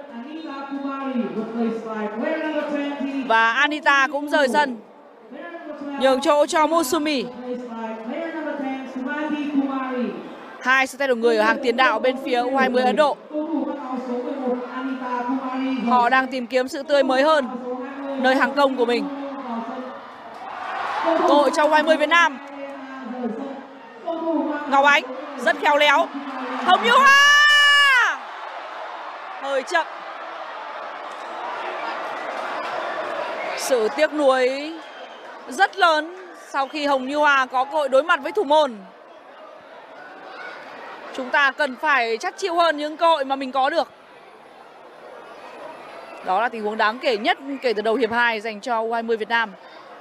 Và Anita cũng rời sân nhường chỗ cho Musumi. 2 sự thay đổi người ở hàng tiền đạo bên phía U20 Ấn Độ. Họ đang tìm kiếm sự tươi mới hơn nơi hàng công của mình. Cơ hội cho U20 Việt Nam. Ngọc Ánh rất khéo léo. Hồng Như Hoa hơi chậm. Sự tiếc nuối rất lớn sau khi Hồng Như Hoa có cơ hội đối mặt với thủ môn. Chúng ta cần phải chắc chịu hơn những cơ hội mà mình có được. Đó là tình huống đáng kể nhất kể từ đầu hiệp 2 dành cho U20 Việt Nam.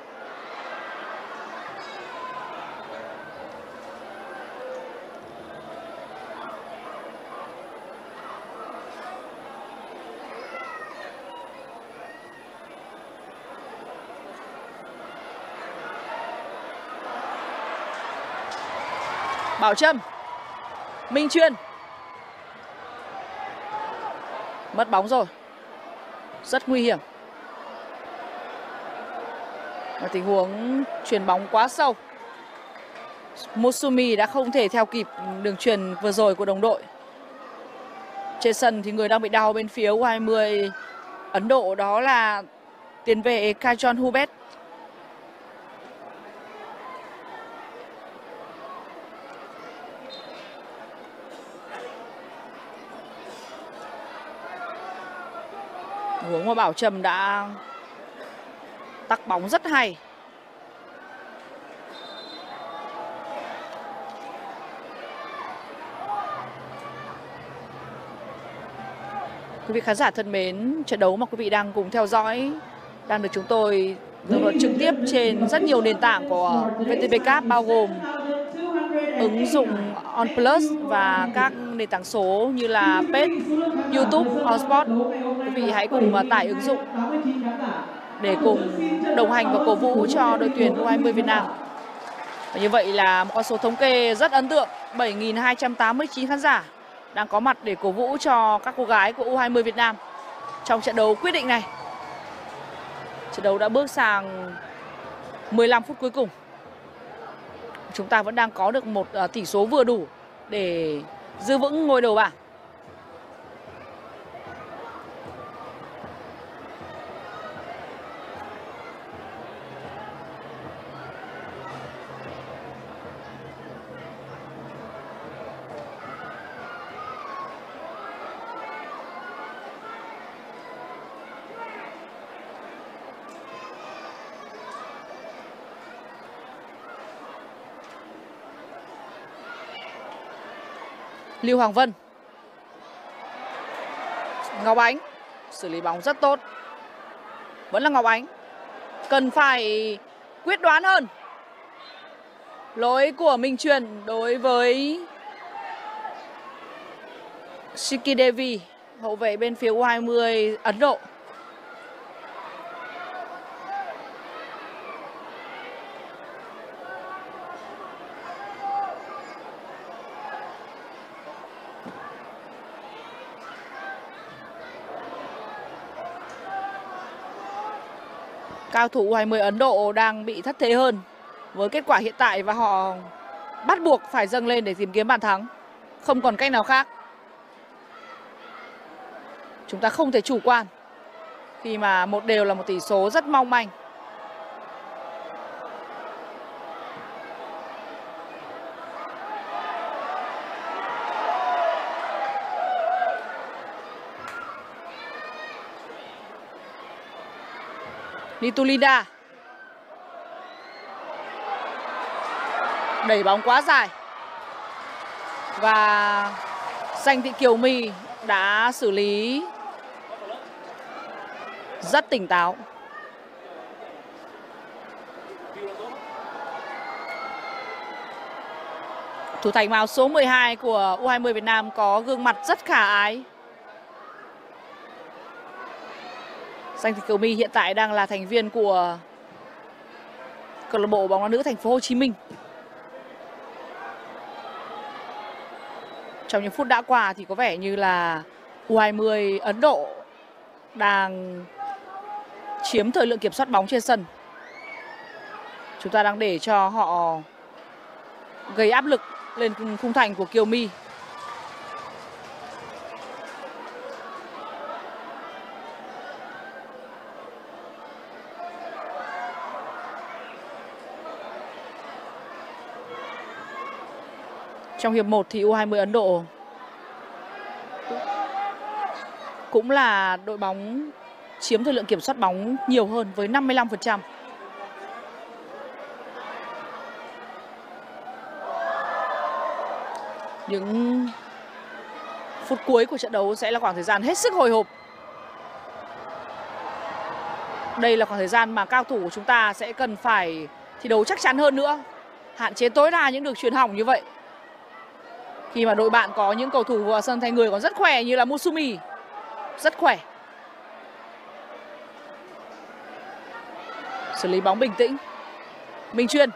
Bảo Trâm, Minh Chuyên. Mất bóng rồi. Rất nguy hiểm. Và tình huống chuyền bóng quá sâu. Mosumi đã không thể theo kịp đường chuyền vừa rồi của đồng đội. Trên sân thì người đang bị đau bên phía U20 Ấn Độ đó là tiền vệ Kajon Hubert. Hướng mà Bảo Trâm đã tắc bóng rất hay. Quý vị khán giả thân mến, trận đấu mà quý vị đang cùng theo dõi đang được chúng tôi tường thuật trực tiếp trên rất nhiều nền tảng của VTV Cup, bao gồm ứng dụng On Plus và các nền tảng số như là page, YouTube, On Sport. Quý vị hãy cùng tải ứng dụng để cùng đồng hành và cổ vũ cho đội tuyển U20 Việt Nam. Và như vậy là một con số thống kê rất ấn tượng, 7.289 khán giả đang có mặt để cổ vũ cho các cô gái của U20 Việt Nam trong trận đấu quyết định này. Trận đấu đã bước sang 15 phút cuối cùng. Chúng ta vẫn đang có được một tỷ số vừa đủ để giữ vững ngôi đầu bảng. Lưu Hoàng Vân, Ngọc Ánh xử lý bóng rất tốt. Vẫn là Ngọc Ánh, cần phải quyết đoán hơn. Lỗi của Minh Truyền đối với Shiki Devi, hậu vệ bên phía U20 Ấn Độ. Cao thủ U20 Ấn Độ đang bị thất thế hơn với kết quả hiện tại và họ bắt buộc phải dâng lên để tìm kiếm bàn thắng. Không còn cách nào khác. Chúng ta không thể chủ quan khi mà 1-1 là một tỷ số rất mong manh. Nitulinda đẩy bóng quá dài và Danh Thị Kiều My đã xử lý rất tỉnh táo. Thủ thành áo số 12 của U20 Việt Nam có gương mặt rất khả ái. Danh Thị Kiều My hiện tại đang là thành viên của câu lạc bộ bóng đá nữ Thành phố Hồ Chí Minh. Trong những phút đã qua thì có vẻ như là U20 Ấn Độ đang chiếm thời lượng kiểm soát bóng trên sân. Chúng ta đang để cho họ gây áp lực lên khung thành của Kiều My. Trong hiệp 1 thì U20 Ấn Độ cũng là đội bóng chiếm thời lượng kiểm soát bóng nhiều hơn với 55%. Những phút cuối của trận đấu sẽ là khoảng thời gian hết sức hồi hộp. Đây là khoảng thời gian mà cao thủ của chúng ta sẽ cần phải thi đấu chắc chắn hơn nữa, hạn chế tối đa những đường chuyền hỏng như vậy. Khi mà đội bạn có những cầu thủ vào sân thay người còn rất khỏe như là Musumi, rất khỏe. Xử lý bóng bình tĩnh. Minh Chuyên.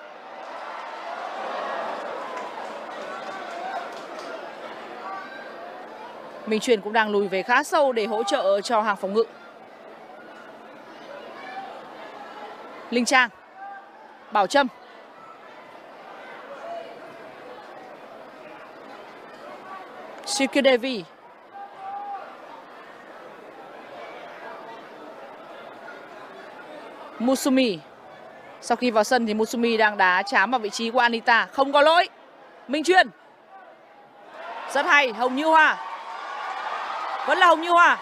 Minh Chuyên cũng đang lùi về khá sâu để hỗ trợ cho hàng phòng ngự. Linh Trang. Bảo Trâm. Shikudevi. Musumi. Sau khi vào sân thì Musumi đang đá chám vào vị trí của Anita. Không có lỗi. Minh Chuyên. Rất hay. Hồng Như Hoa. Vẫn là Hồng Như Hoa.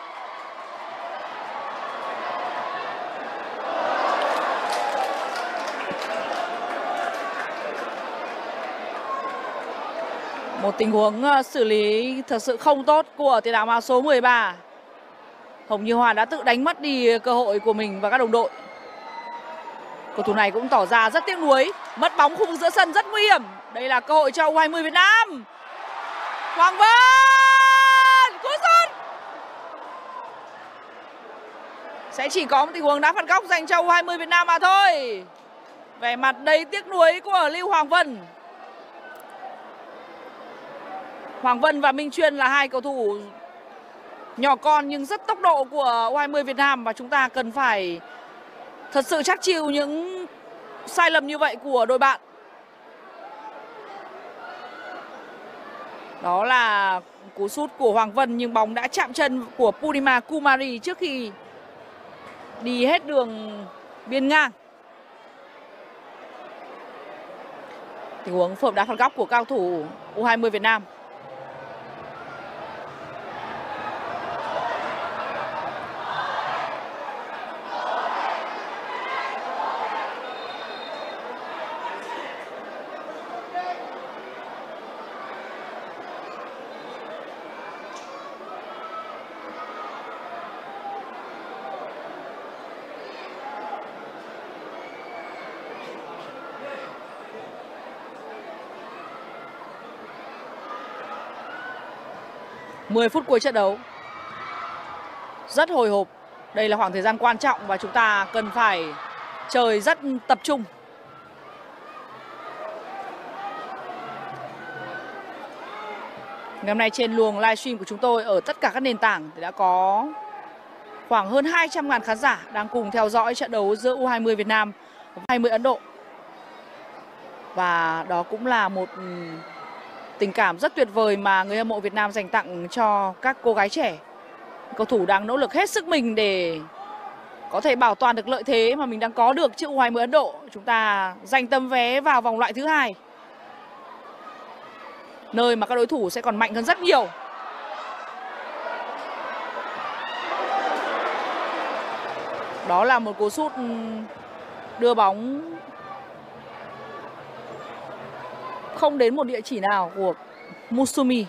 Một tình huống xử lý thật sự không tốt của tiền đạo áo số 13. Hồng Như Hoa đã tự đánh mất đi cơ hội của mình và các đồng đội. Cầu thủ này cũng tỏ ra rất tiếc nuối. Mất bóng khu vực giữa sân rất nguy hiểm. Đây là cơ hội cho U20 Việt Nam. Hoàng Vân cú sút. Sẽ chỉ có một tình huống đá phạt góc dành cho U20 Việt Nam mà thôi. Vẻ mặt đầy tiếc nuối của Lưu Hoàng Vân. Hoàng Vân và Minh Chuyên là hai cầu thủ nhỏ con nhưng rất tốc độ của U20 Việt Nam, và chúng ta cần phải thật sự trách chịu những sai lầm như vậy của đội bạn. Đó là cú sút của Hoàng Vân nhưng bóng đã chạm chân của Purnima Kumari trước khi đi hết đường biên ngang. Tình huống phối hợp đá phạt góc của cao thủ U20 Việt Nam. Mười phút cuối trận đấu rất hồi hộp. Đây là khoảng thời gian quan trọng và chúng ta cần phải chơi rất tập trung. Ngày hôm nay trên luồng livestream của chúng tôi ở tất cả các nền tảng thì đã có khoảng hơn 200.000 khán giả đang cùng theo dõi trận đấu giữa U20 Việt Nam và U20 Ấn Độ. Và đó cũng là một tình cảm rất tuyệt vời mà người hâm mộ Việt Nam dành tặng cho các cô gái trẻ. Cầu thủ đang nỗ lực hết sức mình để có thể bảo toàn được lợi thế mà mình đang có được trước U20 Ấn Độ. Chúng ta giành tấm vé vào vòng loại thứ hai, nơi mà các đối thủ sẽ còn mạnh hơn rất nhiều. Đó là một cú sút đưa bóng không đến một địa chỉ nào của Musumi.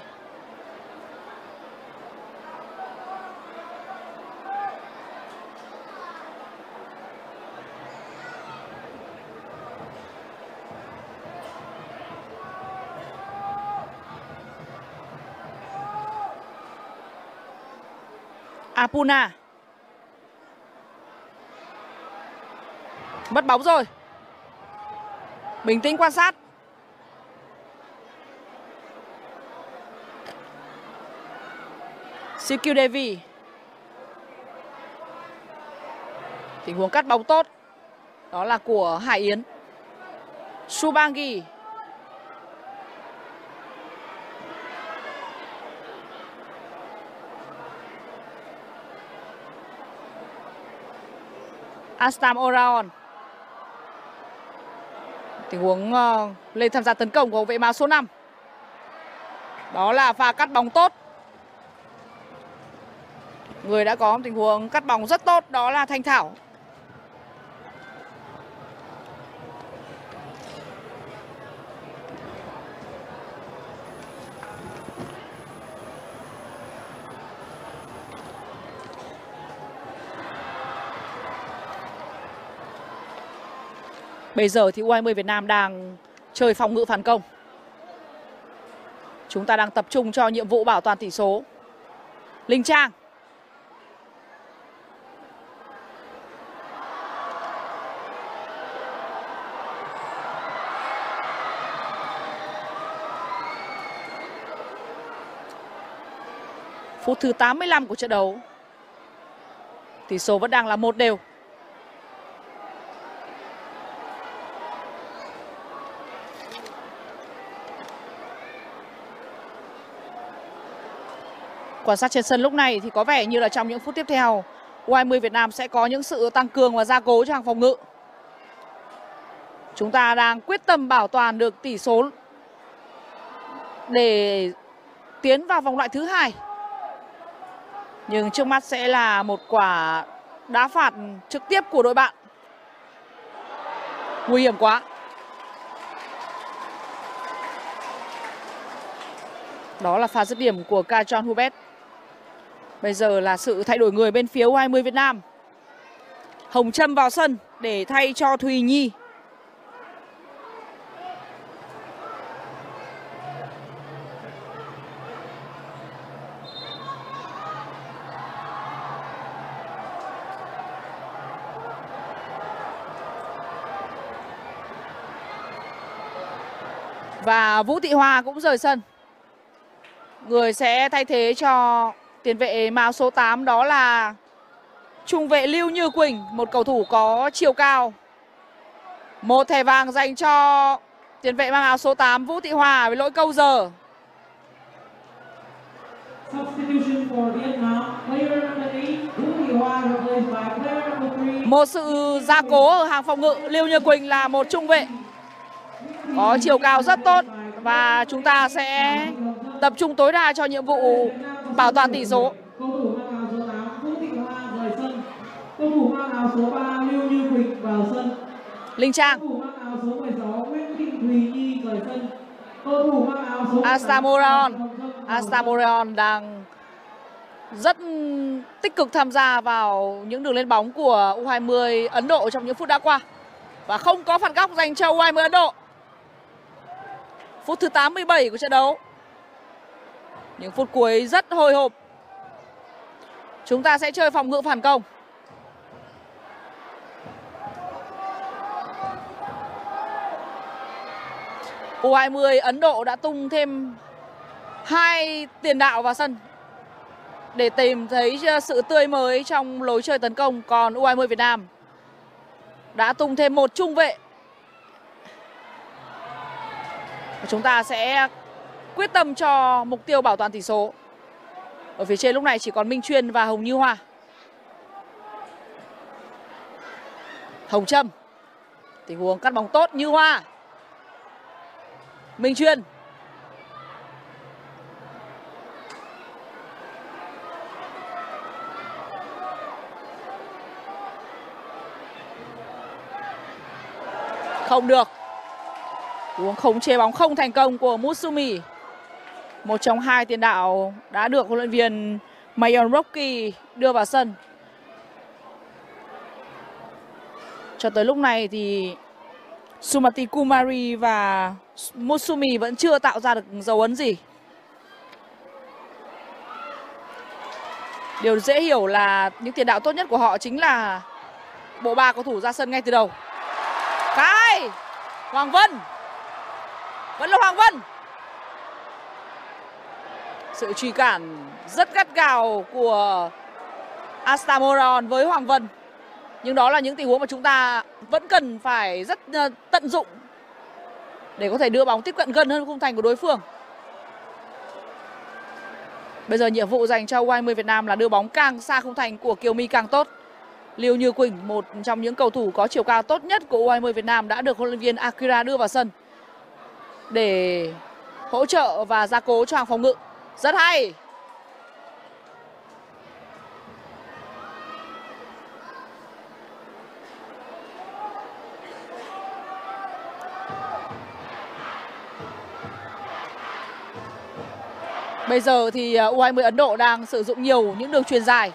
Apuna. Mất bóng rồi. Bình tĩnh quan sát. Shikudevi. Tình huống cắt bóng tốt. Đó là của Hải Yến. Subangi. Astam Oraon. Tình huống lên tham gia tấn công của hậu vệ áo số 5. Đó là pha cắt bóng tốt. Người đã có tình huống cắt bóng rất tốt đó là Thanh Thảo. Bây giờ thì U20 Việt Nam đang chơi phòng ngự phản công. Chúng ta đang tập trung cho nhiệm vụ bảo toàn tỷ số. Linh Trang. Phút thứ 85 của trận đấu. Tỷ số vẫn đang là 1-1. Quan sát trên sân lúc này thì có vẻ như là trong những phút tiếp theo, U20 Việt Nam sẽ có những sự tăng cường và gia cố cho hàng phòng ngự. Chúng ta đang quyết tâm bảo toàn được tỷ số để tiến vào vòng loại thứ 2. Nhưng trước mắt sẽ là một quả đá phạt trực tiếp của đội bạn. Nguy hiểm quá. Đó là pha dứt điểm của Kajon Hubert. Bây giờ là sự thay đổi người bên phía U20 Việt Nam. Hồng Trâm vào sân để thay cho Thùy Nhi. Và Vũ Thị Hoa cũng rời sân. Người sẽ thay thế cho tiền vệ mang áo số 8 đó là trung vệ Lưu Như Quỳnh, một cầu thủ có chiều cao. Một thẻ vàng dành cho tiền vệ mang áo số 8 Vũ Thị Hoa với lỗi câu giờ. Một sự gia cố ở hàng phòng ngự. Lưu Như Quỳnh là một trung vệ có chiều cao rất tốt và chúng ta sẽ tập trung tối đa cho nhiệm vụ bảo toàn tỷ số. Cầu thủ mang áo số 8 Vũ Thị Hoa rời sân. Cầu thủ mang áo số 3 Lưu Như Quỳnh vào sân. Linh Trang. Cầu thủ mang áo số 16 Nguyễn Thị Thùy Nhi rời sân. Cầu thủ mang áo số Asta Moreon đang rất tích cực tham gia vào những đường lên bóng của U20 Ấn Độ trong những phút đã qua. Và không có phạt góc dành cho U20 Ấn Độ. Phút thứ 87 của trận đấu. Những phút cuối rất hồi hộp. Chúng ta sẽ chơi phòng ngự phản công. U20 Ấn Độ đã tung thêm 2 tiền đạo vào sân để tìm thấy sự tươi mới trong lối chơi tấn công. Còn U20 Việt Nam đã tung thêm một trung vệ. Chúng ta sẽ quyết tâm cho mục tiêu bảo toàn tỷ số. Ở phía trên lúc này chỉ còn Minh Chuyên và Hồng Như Hoa. Hồng Trâm. Tình huống cắt bóng tốt. Như Hoa. Minh Chuyên. Không được. Tình huống khống chế bóng không thành công của Mutsumi. Một trong 2 tiền đạo đã được huấn luyện viên Mayon Rocky đưa vào sân. Cho tới lúc này thì Sumati Kumari và Mutsumi vẫn chưa tạo ra được dấu ấn gì. Điều dễ hiểu là những tiền đạo tốt nhất của họ chính là bộ ba cầu thủ ra sân ngay từ đầu. Khai Hoàng Vân. Vẫn là Hoàng Vân. Sự truy cản rất gắt gao của Asta Moreon với Hoàng Vân. Nhưng đó là những tình huống mà chúng ta vẫn cần phải rất tận dụng để có thể đưa bóng tiếp cận gần hơn khung thành của đối phương. Bây giờ nhiệm vụ dành cho U20 Việt Nam là đưa bóng càng xa khung thành của Kiều My càng tốt. Lưu Như Quỳnh, một trong những cầu thủ có chiều cao tốt nhất của U20 Việt Nam đã được huấn luyện viên Akira đưa vào sân để hỗ trợ và gia cố cho hàng phòng ngự. Rất hay. Bây giờ thì U20 Ấn Độ đang sử dụng nhiều những đường chuyền dài.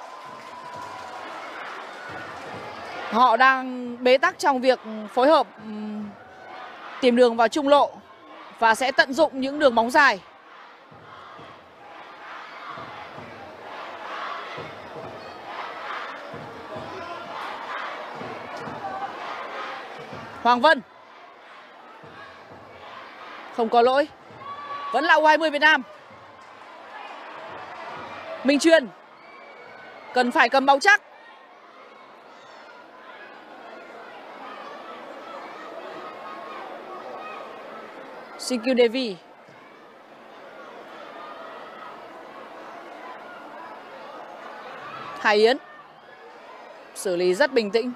Họ đang bế tắc trong việc phối hợp tìm đường vào trung lộ và sẽ tận dụng những đường bóng dài. Hoàng Vân không có lỗi. Vẫn là U20 Việt Nam. Minh Truyền cần phải cầm bóng chắc. Sinkyu Devi. Hải Yến xử lý rất bình tĩnh.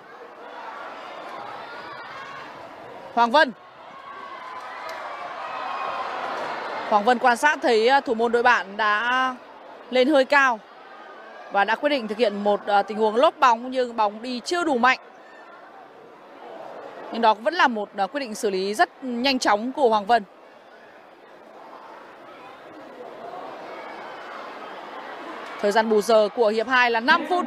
Hoàng Vân. Hoàng Vân quan sát thấy thủ môn đội bạn đã lên hơi cao và đã quyết định thực hiện một tình huống lốp bóng, nhưng bóng đi chưa đủ mạnh. Nhưng đó vẫn là một quyết định xử lý rất nhanh chóng của Hoàng Vân. Thời gian bù giờ của hiệp 2 là 5 phút.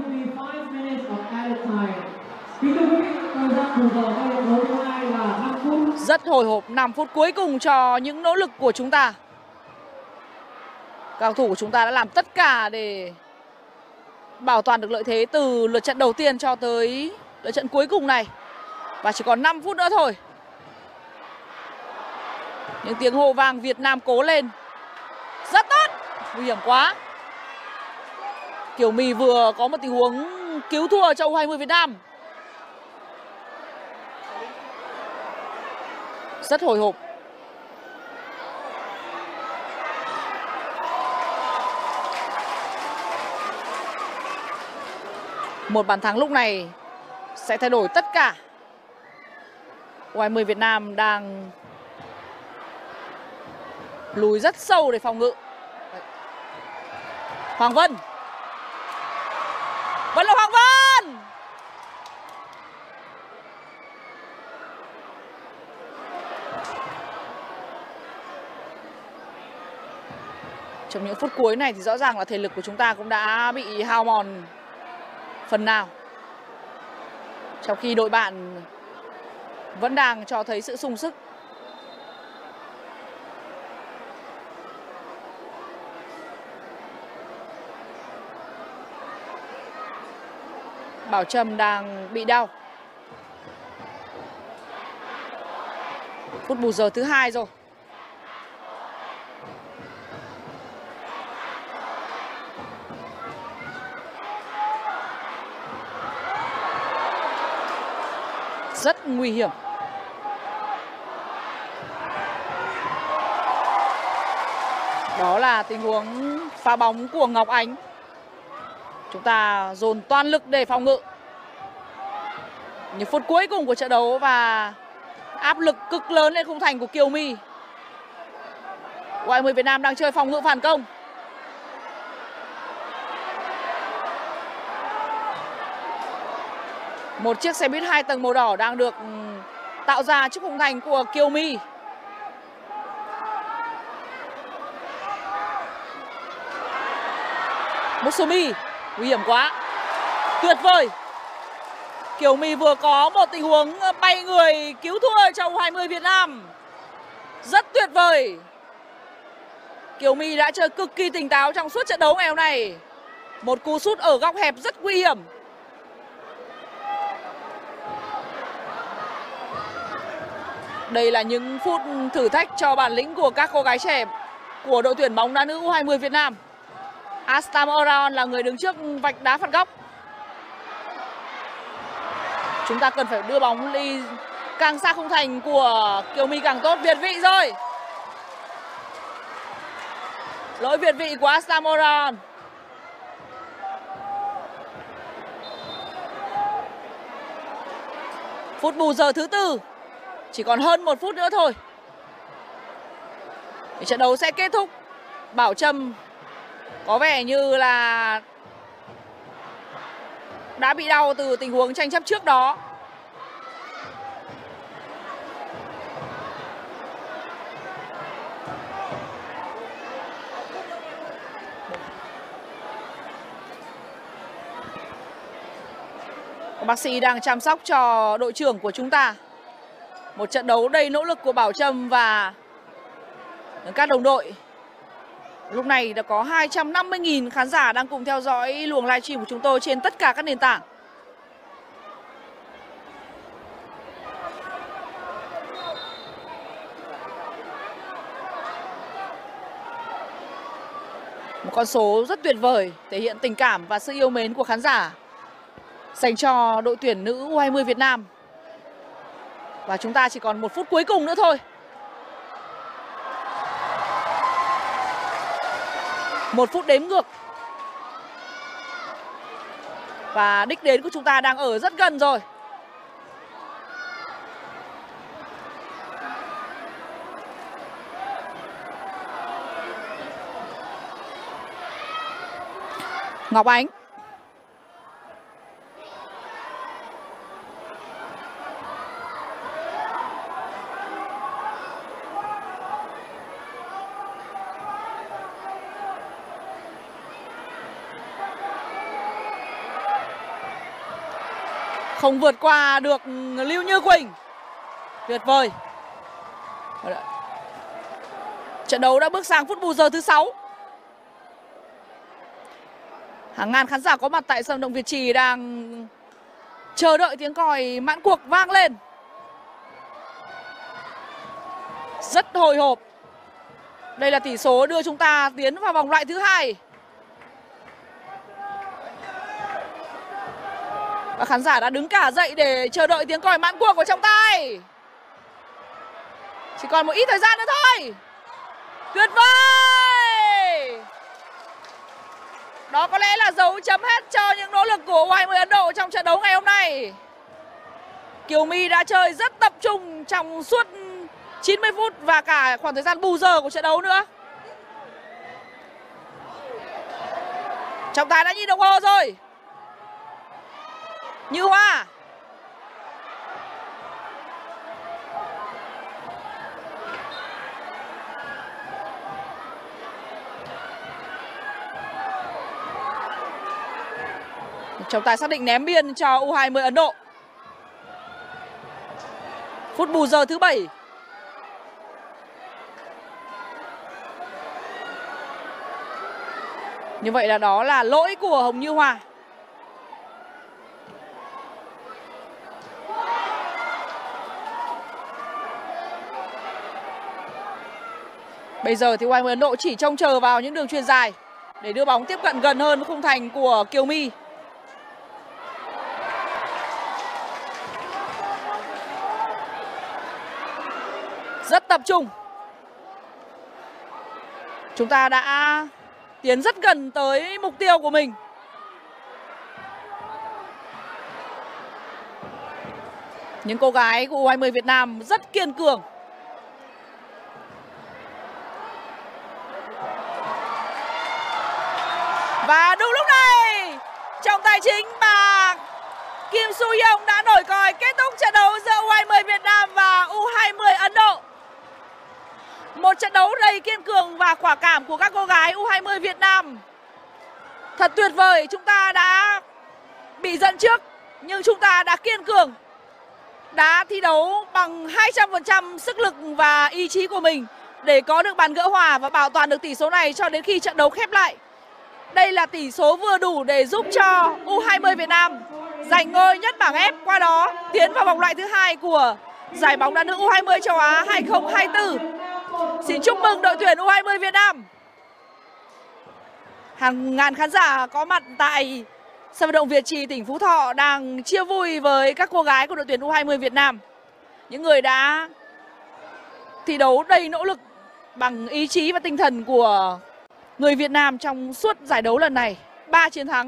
Rất hồi hộp, 5 phút cuối cùng cho những nỗ lực của chúng ta. Các cầu thủ của chúng ta đã làm tất cả để bảo toàn được lợi thế từ lượt trận đầu tiên cho tới lượt trận cuối cùng này. Và chỉ còn 5 phút nữa thôi. Những tiếng hô vang Việt Nam cố lên. Rất tốt. Nguy hiểm quá. Kiều My vừa có một tình huống cứu thua cho U20 Việt Nam. Rất hồi hộp. Một bàn thắng lúc này sẽ thay đổi tất cả. U20 Việt Nam đang lùi rất sâu để phòng ngự. Hoàng Vân. Vẫn là Hoàng Vân. Trong những phút cuối này thì rõ ràng là thể lực của chúng ta cũng đã bị hao mòn phần nào, trong khi đội bạn vẫn đang cho thấy sự sung sức. Bảo Trâm đang bị đau. Phút bù giờ thứ 2 rồi. Rất nguy hiểm. Đó là tình huống phá bóng của Ngọc Ánh. Chúng ta dồn toàn lực để phòng ngự. Những phút cuối cùng của trận đấu và áp lực cực lớn lên khung thành của Kiều My. U20 Việt Nam đang chơi phòng ngự phản công. Một chiếc xe buýt 2 tầng màu đỏ đang được tạo ra trước khung thành của Kiều My. Musumi, nguy hiểm quá. Tuyệt vời. Kiều My vừa có một tình huống bay người cứu thua cho U20 Việt Nam. Rất tuyệt vời. Kiều My đã chơi cực kỳ tỉnh táo trong suốt trận đấu ngày hôm nay. Một cú sút ở góc hẹp rất nguy hiểm. Đây là những phút thử thách cho bản lĩnh của các cô gái trẻ của đội tuyển bóng đá nữ U20 Việt Nam. Astam Oraon là người đứng trước vạch đá phạt góc. Chúng ta cần phải đưa bóng đi càng xa khung thành của Kiều My càng tốt. Việt vị rồi. Lỗi việt vị của Astam Oraon. Phút bù giờ thứ 4. Chỉ còn hơn 1 phút nữa thôi. Trận đấu sẽ kết thúc. Bảo Trâm có vẻ như là đã bị đau từ tình huống tranh chấp trước đó. Bác sĩ đang chăm sóc cho đội trưởng của chúng ta. Một trận đấu đầy nỗ lực của Bảo Trâm và các đồng đội. Lúc này đã có 250.000 khán giả đang cùng theo dõi luồng livestream của chúng tôi trên tất cả các nền tảng. Một con số rất tuyệt vời, thể hiện tình cảm và sự yêu mến của khán giả dành cho đội tuyển nữ U20 Việt Nam. Và chúng ta chỉ còn 1 phút cuối cùng nữa thôi. 1 phút đếm ngược. Và đích đến của chúng ta đang ở rất gần rồi. Ngọc Ánh. Không vượt qua được Lưu Như Quỳnh. Tuyệt vời. Trận đấu đã bước sang phút bù giờ thứ 6. Hàng ngàn khán giả có mặt tại sân vận động Việt Trì đang chờ đợi tiếng còi mãn cuộc vang lên. Rất hồi hộp. Đây là tỷ số đưa chúng ta tiến vào vòng loại thứ 2. Và khán giả đã đứng cả dậy để chờ đợi tiếng còi mãn cuộc vào trong tay. Chỉ còn một ít thời gian nữa thôi. Tuyệt vời. Đó có lẽ là dấu chấm hết cho những nỗ lực của U20 Ấn Độ trong trận đấu ngày hôm nay. Kiều My đã chơi rất tập trung trong suốt 90 phút và cả khoảng thời gian bù giờ của trận đấu nữa. Trọng tài đã nhìn đồng hồ rồi. Như Hoa. Trọng tài xác định ném biên cho U20 Ấn Độ. Phút bù giờ thứ 7. Như vậy là đó là lỗi của Hồng Như Hoa. Bây giờ thì U20 Ấn Độ chỉ trông chờ vào những đường chuyền dài để đưa bóng tiếp cận gần hơn với khung thành của Kiều My. Rất tập trung. Chúng ta đã tiến rất gần tới mục tiêu của mình. Những cô gái của U20 Việt Nam rất kiên cường. Và đúng lúc này, trọng tài chính bà Kim Su Yong đã nổi còi kết thúc trận đấu giữa U20 Việt Nam và U20 Ấn Độ. Một trận đấu đầy kiên cường và quả cảm của các cô gái U20 Việt Nam. Thật tuyệt vời, chúng ta đã bị dẫn trước nhưng chúng ta đã kiên cường, đã thi đấu bằng 200% sức lực và ý chí của mình để có được bàn gỡ hòa và bảo toàn được tỷ số này cho đến khi trận đấu khép lại. Đây là tỷ số vừa đủ để giúp cho U20 Việt Nam giành ngôi nhất bảng F, qua đó tiến vào vòng loại thứ 2 của giải bóng đá nữ U20 châu Á 2024. Xin chúc mừng đội tuyển U20 Việt Nam. Hàng ngàn khán giả có mặt tại sân vận động Việt Trì, tỉnh Phú Thọ đang chia vui với các cô gái của đội tuyển U20 Việt Nam. Những người đã thi đấu đầy nỗ lực bằng ý chí và tinh thần của người Việt Nam trong suốt giải đấu lần này. 3 chiến thắng.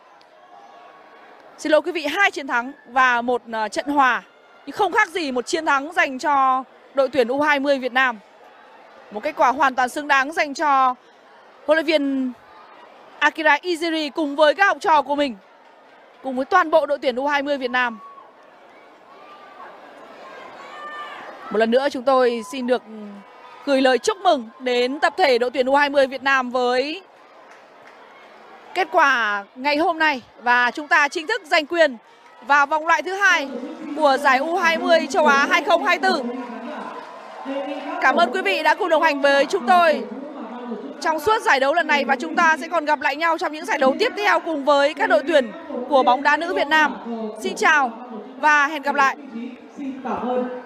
Xin lỗi quý vị, 2 chiến thắng và 1 trận hòa. Nhưng không khác gì một chiến thắng dành cho đội tuyển U20 Việt Nam. Một kết quả hoàn toàn xứng đáng dành cho huấn luyện viên Akira Iziri cùng với các học trò của mình, cùng với toàn bộ đội tuyển U20 Việt Nam. Một lần nữa chúng tôi xin được gửi lời chúc mừng đến tập thể đội tuyển U20 Việt Nam với kết quả ngày hôm nay, và chúng ta chính thức giành quyền vào vòng loại thứ 2 của giải U20 châu Á 2024. Cảm ơn quý vị đã cùng đồng hành với chúng tôi trong suốt giải đấu lần này, và chúng ta sẽ còn gặp lại nhau trong những giải đấu tiếp theo cùng với các đội tuyển của bóng đá nữ Việt Nam. Xin chào và hẹn gặp lại. Xin cảm ơn.